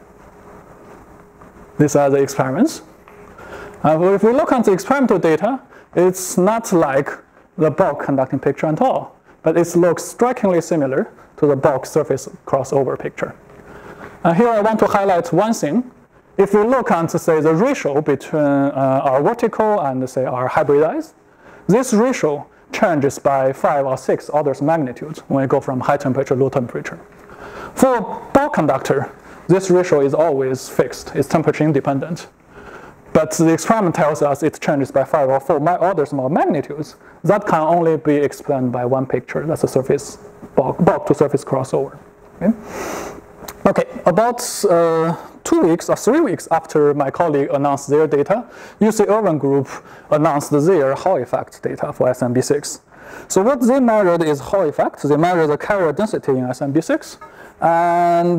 These are the experiments. If we look at the experimental data, it's not like the bulk conducting picture at all, but it looks strikingly similar to the bulk surface crossover picture. And here I want to highlight one thing. If we look at, say, the ratio between our vertical and, say, our hybridized, this ratio changes by 5 or 6 orders of magnitude when we go from high temperature to low temperature. For bulk conductor, this ratio is always fixed. It's temperature independent. But the experiment tells us it changes by 5 or 4 orders of magnitudes. That can only be explained by one picture. That's a surface bulk to surface crossover. Okay, about 2 weeks or 3 weeks after my colleague announced their data, UC Irvine group announced their Hall effect data for SMB6. So what they measured is Hall effect. They measured the carrier density in SMB6, and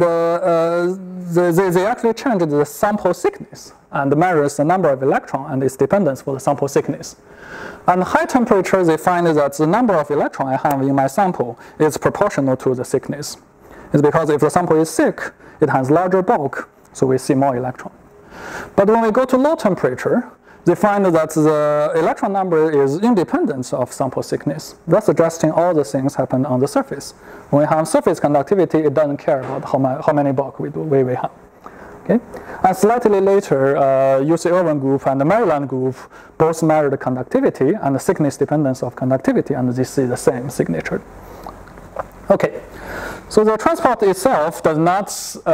they actually changed the sample thickness and measures the number of electrons and its dependence for the sample thickness. At high temperature, they find that the number of electrons I have in my sample is proportional to the thickness. It's because if the sample is thick, it has larger bulk, so we see more electron. But when we go to low temperature, they find that the electron number is independent of sample thickness, thus suggesting all the things happen on the surface. When we have surface conductivity, it doesn't care about how many bulk we have. Okay? And slightly later, UC Irvine group and the Maryland group both measured the conductivity and the thickness dependence of conductivity, and they see the same signature. Okay, so the transport itself does not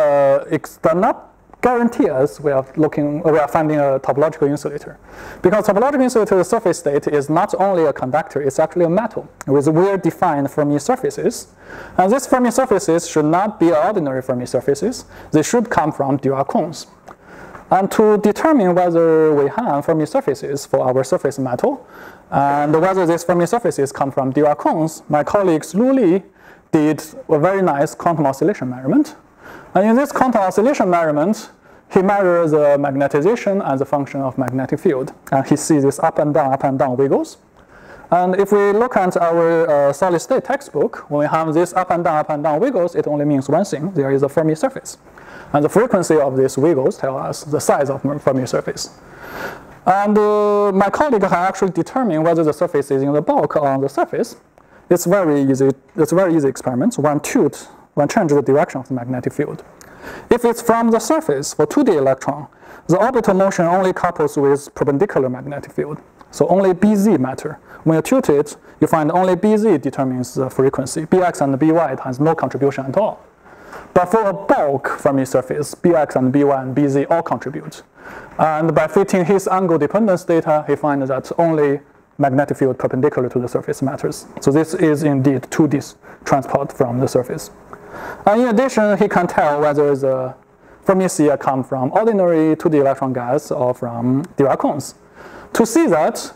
guarantee us we are finding a topological insulator. Because topological insulator, the surface state is not only a conductor, it's actually a metal with well-defined Fermi surfaces. And these Fermi surfaces should not be ordinary Fermi surfaces. They should come from Dirac cones. And to determine whether we have Fermi surfaces for our surface metal, and whether these Fermi surfaces come from Dirac cones, my colleagues Lu Li did a very nice quantum oscillation measurement. And in this quantum oscillation measurement, he measures the magnetization as a function of magnetic field. And he sees this up and down wiggles. And if we look at our solid state textbook, when we have this up and down wiggles, it only means one thing: there is a Fermi surface. And the frequency of these wiggles tell us the size of Fermi surface. And my colleague has actually determined whether the surface is in the bulk or on the surface. It's very easy. It's a very easy experiment. One changes the direction of the magnetic field. If it's from the surface for 2D electron, the orbital motion only couples with perpendicular magnetic field. So only BZ matter. When you tilt it, you find only BZ determines the frequency. BX and BY has no contribution at all. But for a bulk Fermi surface, BX and BY and BZ all contribute. And by fitting his angle dependence data, he finds that only magnetic field perpendicular to the surface matters. So this is indeed 2D transport from the surface. And in addition, he can tell whether the Fermi sphere come from ordinary 2D electron gas or from Dirac cones. To see that,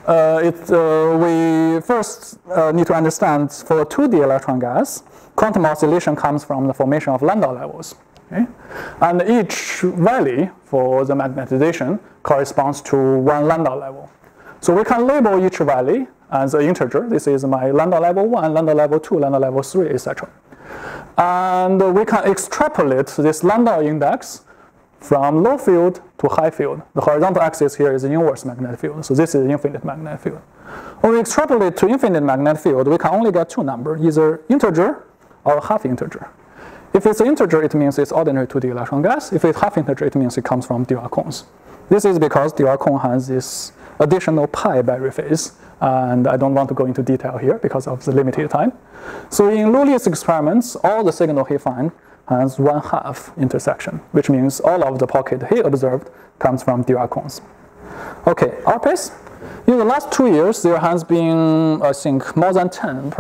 we first need to understand for 2D electron gas, quantum oscillation comes from the formation of Landau levels. Okay? And each valley for the magnetization corresponds to one Landau level. So we can label each valley as an integer. This is my Landau level 1, Landau level 2, Landau level 3, etc. And we can extrapolate this Landau index from low field to high field. The horizontal axis here is the inverse magnetic field. So this is infinite magnetic field. When we extrapolate to infinite magnetic field, we can only get two numbers, either integer or half integer. If it's an integer, it means it's ordinary 2D electron gas. If it's half integer, it means it comes from Dirac cones. This is because Dirac cone has this additional pi Berry phase, and I don't want to go into detail here because of the limited time. So in Lu Li's experiments, all the signal he finds has 1/2 intersection, which means all of the pocket he observed comes from Dirac cones. Okay, our pace. In the last 2 years, there has been, I think, more than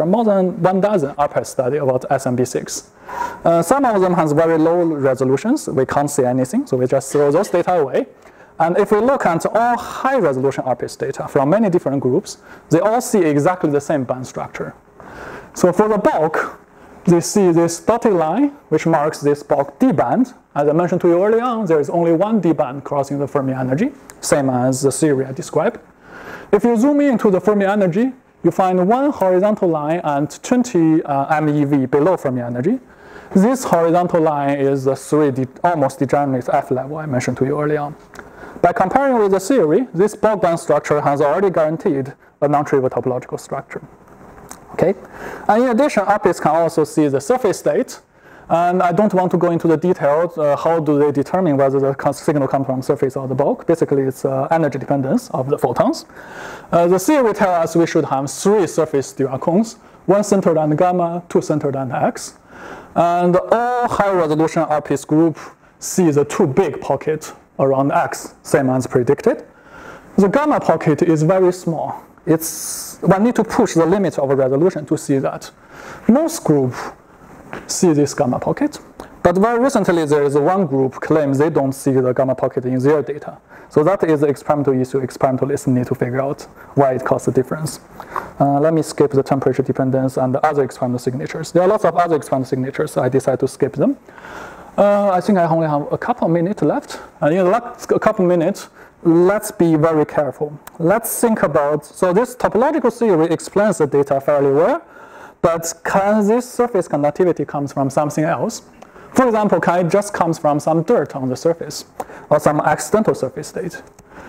1 dozen ARPAS studies about SMB6. Some of them has very low resolutions. We can't see anything, so we just throw those data away. And if we look at all high-resolution ARPAS data from many different groups, they all see exactly the same band structure. So for the bulk, they see this dotted line, which marks this bulk D band. As I mentioned to you earlier on, there is only one D band crossing the Fermi energy, same as the theory I described. If you zoom into the Fermi energy, you find one horizontal line and 20 MeV below Fermi energy. This horizontal line is the almost degenerate F level I mentioned to you earlier on. By comparing with the theory, this bulk band structure has already guaranteed a non-trivial topological structure. Okay? And in addition, ARPAS can also see the surface state. And I don't want to go into the details. How do they determine whether the signal comes from surface or the bulk? Basically, it's energy dependence of the photons. The theory tells us we should have 3 surface Dirac cones, one centered on gamma, 2 centered on X. And all high-resolution ARPAS group see the 2 big pockets around X, same as predicted. The gamma pocket is very small. One need to push the limit of resolution to see that. Most groups see this gamma pocket, but very recently there is one group claims they don't see the gamma pocket in their data. So that is the experimental issue experimentalists need to figure out why it causes a difference. Let me skip the temperature dependence and the other experimental signatures. There are lots of other experimental signatures, so I decided to skip them. I think I only have a couple of minutes left. And in the last couple of minutes, let's be very careful. Let's think about, so this topological theory explains the data fairly well, but can this surface conductivity comes from something else? For example, can it just comes from some dirt on the surface or some accidental surface state?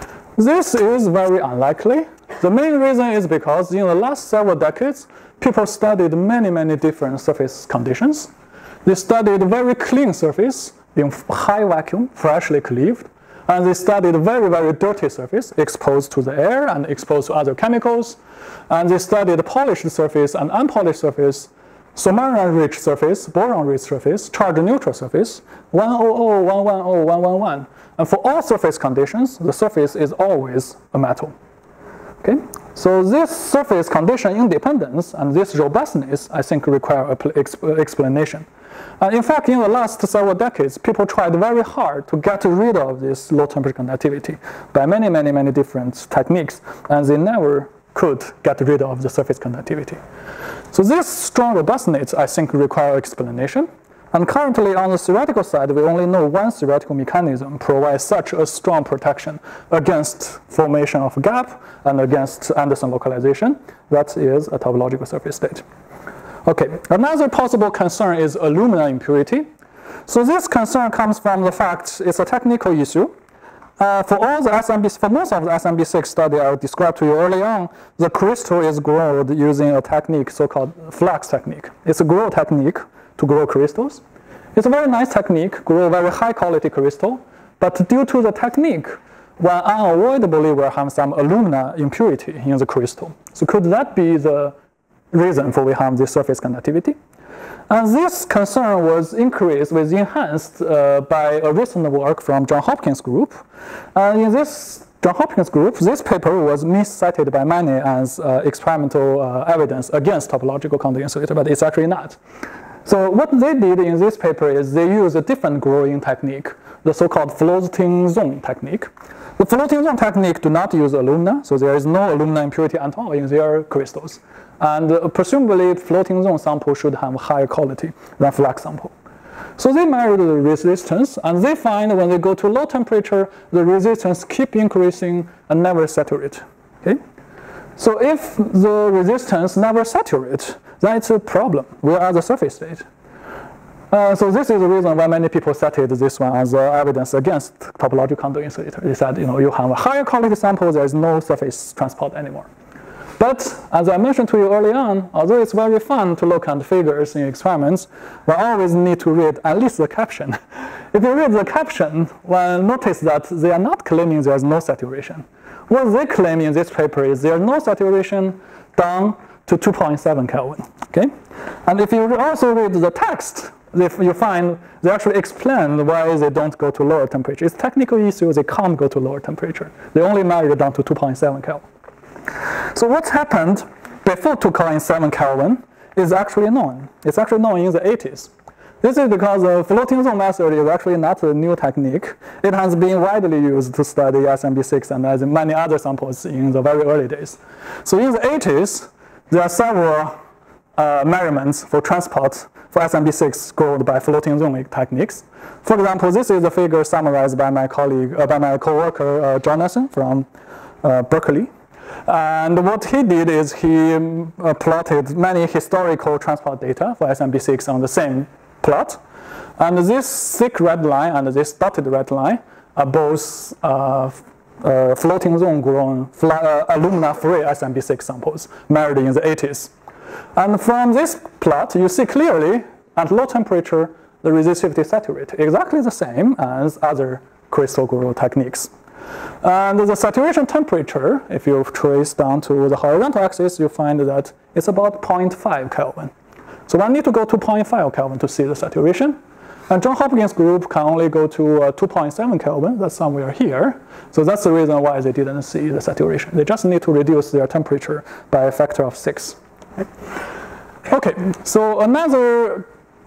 This is very unlikely. The main reason is because in the last several decades, people studied many different surface conditions. They studied very clean surface in high vacuum, freshly cleaved, and they studied very dirty surface exposed to the air and exposed to other chemicals. And they studied polished surface and unpolished surface, samarium-rich surface, boron-rich surface, charge-neutral surface, 100, 110, 111. And for all surface conditions, the surface is always a metal. Okay? So this surface condition independence and this robustness, I think, require explanation. And in fact, in the last several decades, people tried very hard to get rid of this low temperature conductivity by many different techniques, and they never could get rid of the surface conductivity. So this strong robustness, I think, requires explanation. And currently, on the theoretical side, we only know one theoretical mechanism provides such a strong protection against formation of gap and against Anderson localization. That is a topological surface state. Okay, another possible concern is alumina impurity. So this concern comes from the fact it's a technical issue. For most of the SMB6 study I described to you earlier on, the crystal is grown using a technique so-called flux technique. It's a grow technique to grow crystals. It's a very nice technique, grow very high quality crystal, but due to the technique, one unavoidably will have some alumina impurity in the crystal. So could that be the reason for we have this surface conductivity? And this concern was enhanced by a recent work from Johns Hopkins group. In this Johns Hopkins group, this paper was miscited by many as experimental evidence against topological quantum insulator, but it's actually not. So what they did in this paper is they used a different growing technique, the so-called floating zone technique. The floating zone technique do not use alumina, so there is no alumina impurity at all in their crystals. And presumably, floating zone sample should have higher quality than flux sample. So they measured the resistance, and they find when they go to low temperature, the resistance keep increasing and never saturate. Okay? So if the resistance never saturates, then it's a problem. Where are the surface state? So this is the reason why many people cited this one as evidence against topological quantum insulator. They said, you have a higher quality sample, there is no surface transport anymore. But as I mentioned to you early on, although it's very fun to look at figures in experiments, we always need to read at least the caption. If you read the caption, one notice that they are not claiming there is no saturation. What they claim in this paper is there is no saturation down to 2.7 Kelvin. Okay? And if you also read the text, you find they actually explain why they don't go to lower temperature. It's technical issue, they can't go to lower temperature. They only measure down to 2.7 Kelvin. So what happened before 2.7 Kelvin is actually known. It's actually known in the 80s. This is because the floating zone method is actually not a new technique. It has been widely used to study SMB6 and as many other samples in the very early days. So in the 80s, there are several measurements for transport for SMB6 scored by floating zone techniques. For example, this is a figure summarized by my colleague, by my coworker Jonathan from Berkeley. And what he did is he plotted many historical transport data for SMB6 on the same plot. And this thick red line and this dotted red line are both floating zone grown alumina-free SMB6 samples measured in the 80s. And from this plot, you see clearly at low temperature, the resistivity saturated, exactly the same as other crystal growth techniques. And the saturation temperature, if you trace down to the horizontal axis, you find that it's about 0.5 Kelvin. So one need to go to 0.5 Kelvin to see the saturation. And John Hopkins' group can only go to 2.7 Kelvin, that's somewhere here. So that's the reason why they didn't see the saturation. They just need to reduce their temperature by a factor of 6. Okay, so another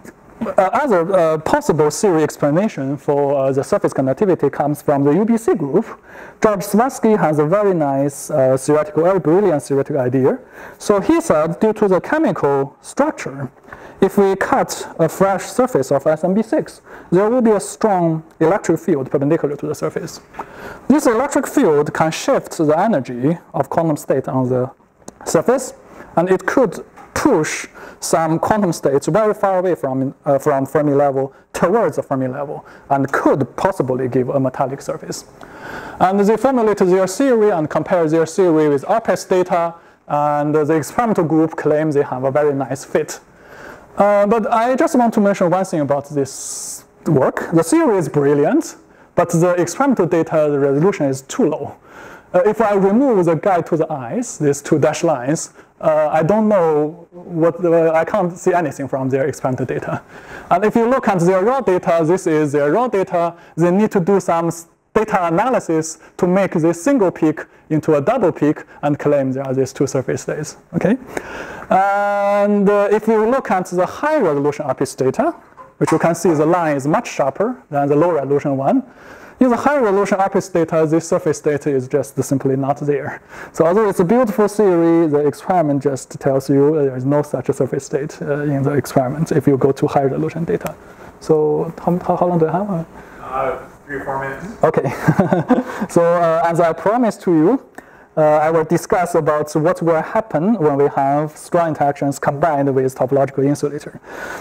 other possible theory explanation for the surface conductivity comes from the UBC group. George Swatsky has a very nice very brilliant theoretical idea. So he said, due to the chemical structure, if we cut a fresh surface of SMB6, there will be a strong electric field perpendicular to the surface. This electric field can shift the energy of quantum state on the surface, and it could push some quantum states very far away from Fermi level towards the Fermi level, and could possibly give a metallic surface. And they formulated their theory and compared their theory with RPS data, and the experimental group claims they have a very nice fit. But I just want to mention one thing about this work. The theory is brilliant, but the experimental data, the resolution is too low. If I remove the guide to the eyes, these two dashed lines, I don't know I can't see anything from their experimental data. And if you look at their raw data, this is their raw data. They need to do some data analysis to make this single peak into a double peak and claim there are these two surface states. Okay? And if you look at the high resolution RPS data, which you can see the line is much sharper than the low resolution one. In the high resolution RPS data, this surface data is just simply not there. So although it's a beautiful theory, the experiment just tells you there is no such a surface state in the experiment if you go to high resolution data. So how long do I have? 3 or 4 minutes. Okay. So as I promised to you, I will discuss about what will happen when we have strong interactions combined with topological insulator.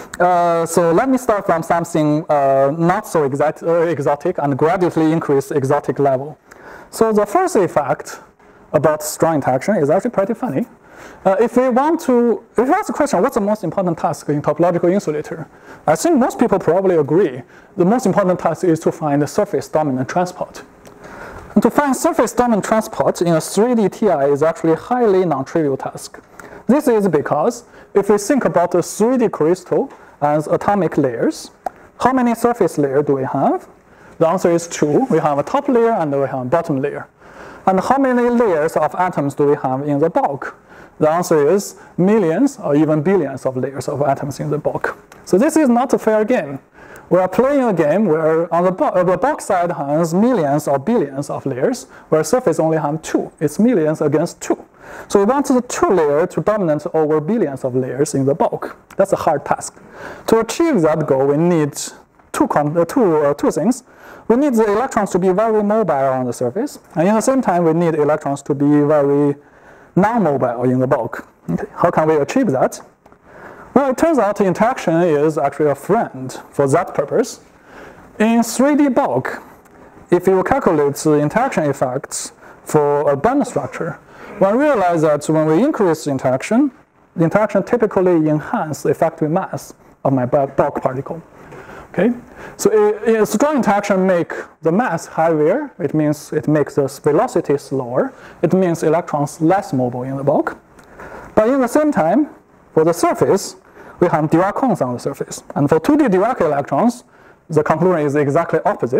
So let me start from something not so exotic and gradually increase exotic level. So the first effect about strong interaction is actually pretty funny. If you ask the question, what's the most important task in topological insulator? I think most people probably agree. The most important task is to find the surface dominant transport. And to find surface dominant transport in a 3D TI is actually a highly non-trivial task. This is because if we think about a 3D crystal as atomic layers, how many surface layers do we have? The answer is 2. We have a top layer and we have a bottom layer. And how many layers of atoms do we have in the bulk? The answer is millions or even billions of layers of atoms in the bulk. So this is not a fair game. We are playing a game where on the bulk side has millions or billions of layers, where surface only have 2. It's millions against 2. So we want the 2 layer to dominate over billions of layers in the bulk. That's a hard task. To achieve that goal, we need two things. We need the electrons to be very mobile on the surface, and at the same time, we need electrons to be very non-mobile in the bulk. Okay. How can we achieve that? Well, it turns out interaction is actually a friend for that purpose. In 3D bulk, if you calculate the interaction effects for a band structure, one realizes that when we increase the interaction typically enhances the effective mass of my bulk particle. Okay? So a strong interaction makes the mass heavier. It means it makes the velocity slower. It means electrons less mobile in the bulk. But in the same time, for the surface, we have Dirac cones on the surface. And for 2D Dirac electrons, the conclusion is exactly opposite.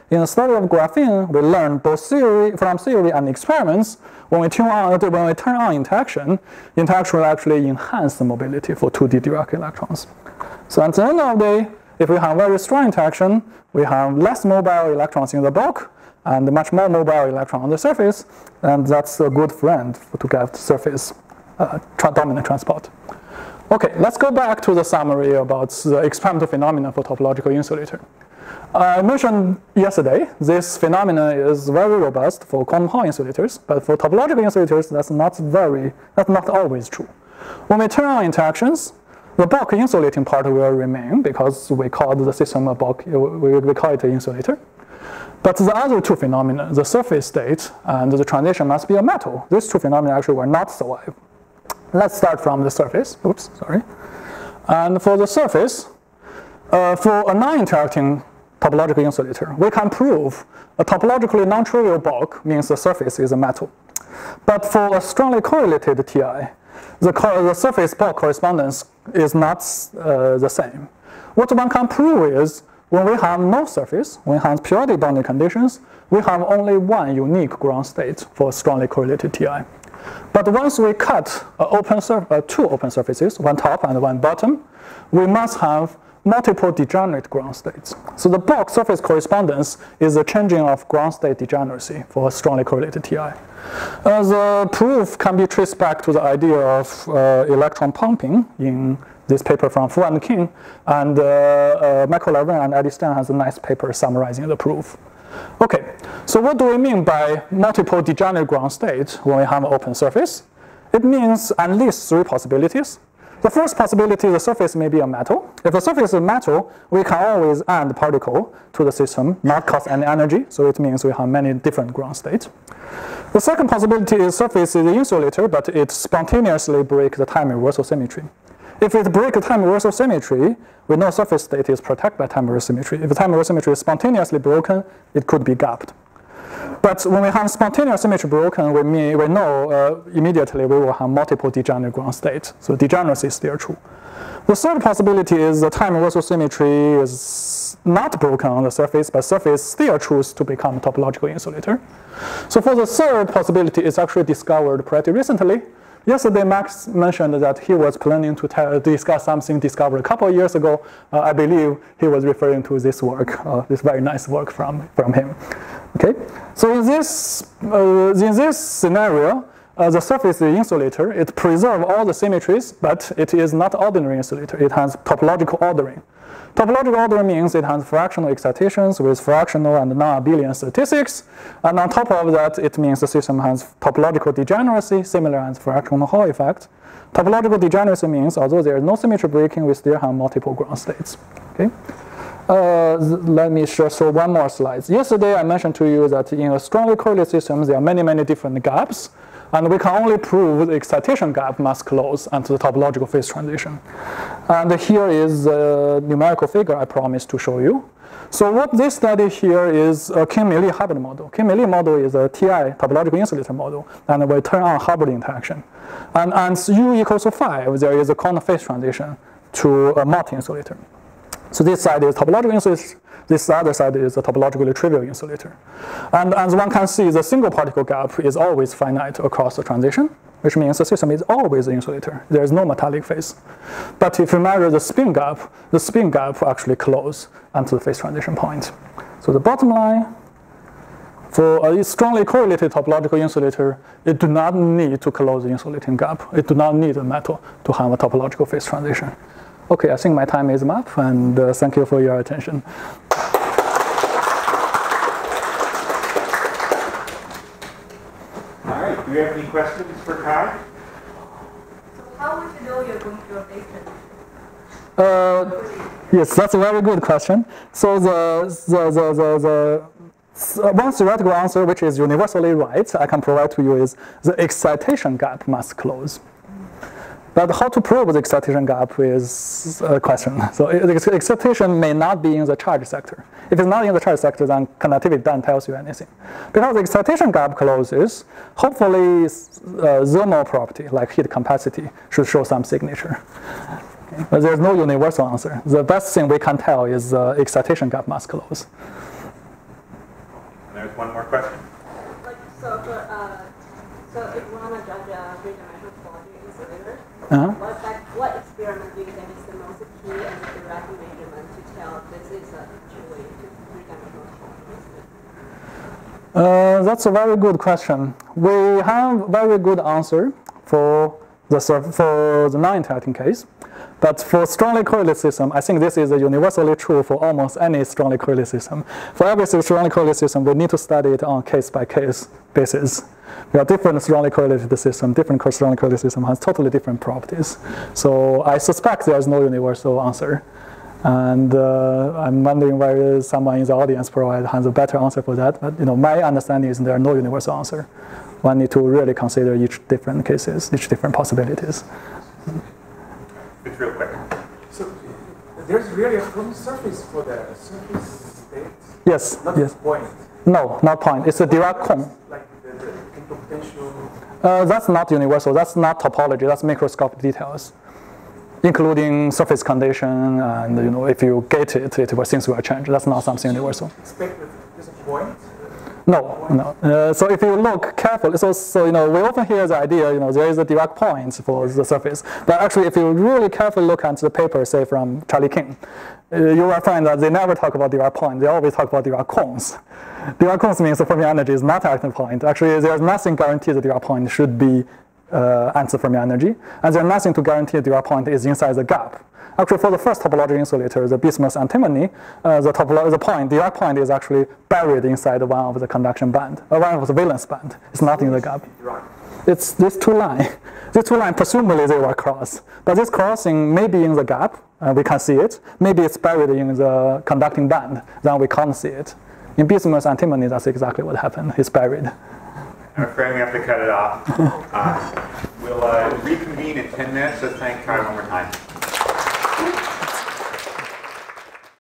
in the study of graphene, we learn both from theory and experiments. When we turn on interaction will actually enhance the mobility for 2D Dirac electrons. So at the end of the day, if we have very strong interaction, we have less mobile electrons in the bulk and much more mobile electron on the surface, and that's a good friend to get surface dominant transport. Okay, let's go back to the summary about the experimental phenomena for topological insulator. I mentioned yesterday, this phenomena is very robust for quantum Hall insulators, but for topological insulators, that's not always true. When we turn on interactions, the bulk insulating part will remain because we call the system a bulk, we call it an insulator. But the other two phenomena, the surface state and the transition must be a metal. These two phenomena actually will not survive. Let's start from the surface. Oops, sorry. And for the surface, for a non-interacting topological insulator, we can prove a topologically non-trivial bulk means the surface is a metal. But for a strongly correlated TI, the surface bulk correspondence is not the same. What one can prove is when we have no surface, when we have periodic boundary conditions, we have only one unique ground state for strongly correlated TI. But once we cut two open surfaces, one top and one bottom, we must have multiple degenerate ground states. So the bulk surface correspondence is the changing of ground state degeneracy for a strongly correlated TI. The proof can be traced back to the idea of electron pumping in this paper from Fu and King, and Michael Levin and Eddie Stein has a nice paper summarizing the proof. Okay, so what do we mean by multiple degenerate ground states when we have an open surface? It means at least three possibilities. The first possibility, the surface may be a metal. If the surface is a metal, we can always add particle to the system, not cost any energy, so it means we have many different ground states. The second possibility is surface is the insulator, but it spontaneously breaks the time reversal symmetry. If it breaks the time reversal symmetry, we know surface state is protected by time reversal symmetry. If the time reversal symmetry is spontaneously broken, it could be gapped. But when we have spontaneous symmetry broken, we know immediately we will have multiple degenerate ground states. So degeneracy is still true. The third possibility is the time reversal symmetry is not broken on the surface, but surface still chooses to become a topological insulator. So for the third possibility, it's actually discovered pretty recently. Yesterday, Max mentioned that he was planning to discuss something discovered a couple of years ago. I believe he was referring to this work, this very nice work from him. Okay, so in this scenario, the surface is the insulator. It preserves all the symmetries, but it is not ordinary insulator. It has topological ordering. Topological ordering means it has fractional excitations with fractional and non-abelian statistics. And on top of that, it means the system has topological degeneracy, similar as fractional Hall effect. Topological degeneracy means although there is no symmetry breaking, we still have multiple ground states. Okay. Let me show one more slide. Yesterday, I mentioned to you that in a strongly correlated system, there are many different gaps. And we can only prove the excitation gap must close until the topological phase transition. And here is a numerical figure I promised to show you. So what this study here is a Kim-Meili hybrid model. Kim-Meili model is a TI, topological insulator model, and we turn on hybrid interaction. And U equals to 5, there is a quantum phase transition to a multi-insulator. So this side is topological insulator. This other side is a topologically trivial insulator. And as one can see, the single particle gap is always finite across the transition, which means the system is always an insulator. There is no metallic phase. But if you measure the spin gap actually closes until the phase transition point. So the bottom line, for a strongly correlated topological insulator, it do not need to close the insulating gap. It do not need a metal to have a topological phase transition. Okay, I think my time is up, and thank you for your attention. All right, do you have any questions for Kai? So how would you know you're going through a phase transition? Yes, that's a very good question. So one theoretical answer, which is universally right, I can provide to you is the excitation gap must close. But how to prove the excitation gap is a question. So the excitation may not be in the charge sector. If it's not in the charge sector, then conductivity doesn't tell you anything. Because the excitation gap closes, hopefully thermal property, like heat capacity, should show some signature. Okay. But there's no universal answer. The best thing we can tell is the excitation gap must close. there's one more question. Like, so if you want to judge a three-dimensional topology insulator, what experiment do you think is the most key and the direct measurement to tell this is a truly three-dimensional topology? That's a very good question. We have very good answer for the non-interacting case. But for strongly correlated system, I think this is universally true for almost any strongly correlated system. For every strongly correlated system, we need to study it on case-by-case basis. We have different strongly correlated system, different strongly correlated system has totally different properties. So I suspect there is no universal answer. And I'm wondering whether someone in the audience has a better answer for that. But my understanding is there are no universal answer. One need to really consider each different cases, each different possibilities. It's real quick. So there's really a cone surface for the surface state? Yes. Not yes. point? No, not point. It's a Dirac cone. Like the potential? That's not universal. That's not topology. That's microscopic details, including surface condition. And if you gate it, things will change. That's not something universal. Expect that there's a point? No. So if you look carefully, so we often hear the idea, there is a Dirac point for the surface. But actually, if you really carefully look at the paper, say from Charlie King, you will find that they never talk about Dirac point. They always talk about Dirac cones. Dirac cones means the Fermi energy is not an active point. Actually, there's nothing guaranteed the Dirac point should be answer Fermi energy, and there's nothing to guarantee the Dirac point is inside the gap. Actually, for the first topological insulator, the bismuth antimony, the Dirac point is actually buried inside one of the conduction band, one of the valence band. It's not in the gap. It's these two lines. These two lines, presumably they will cross. But this crossing may be in the gap, we can see it. Maybe it's buried in the conducting band, then we can't see it. In bismuth antimony, that's exactly what happened. It's buried. I'm afraid we have to cut it off. We'll reconvene in 10 minutes. Let's thank Kai one more time.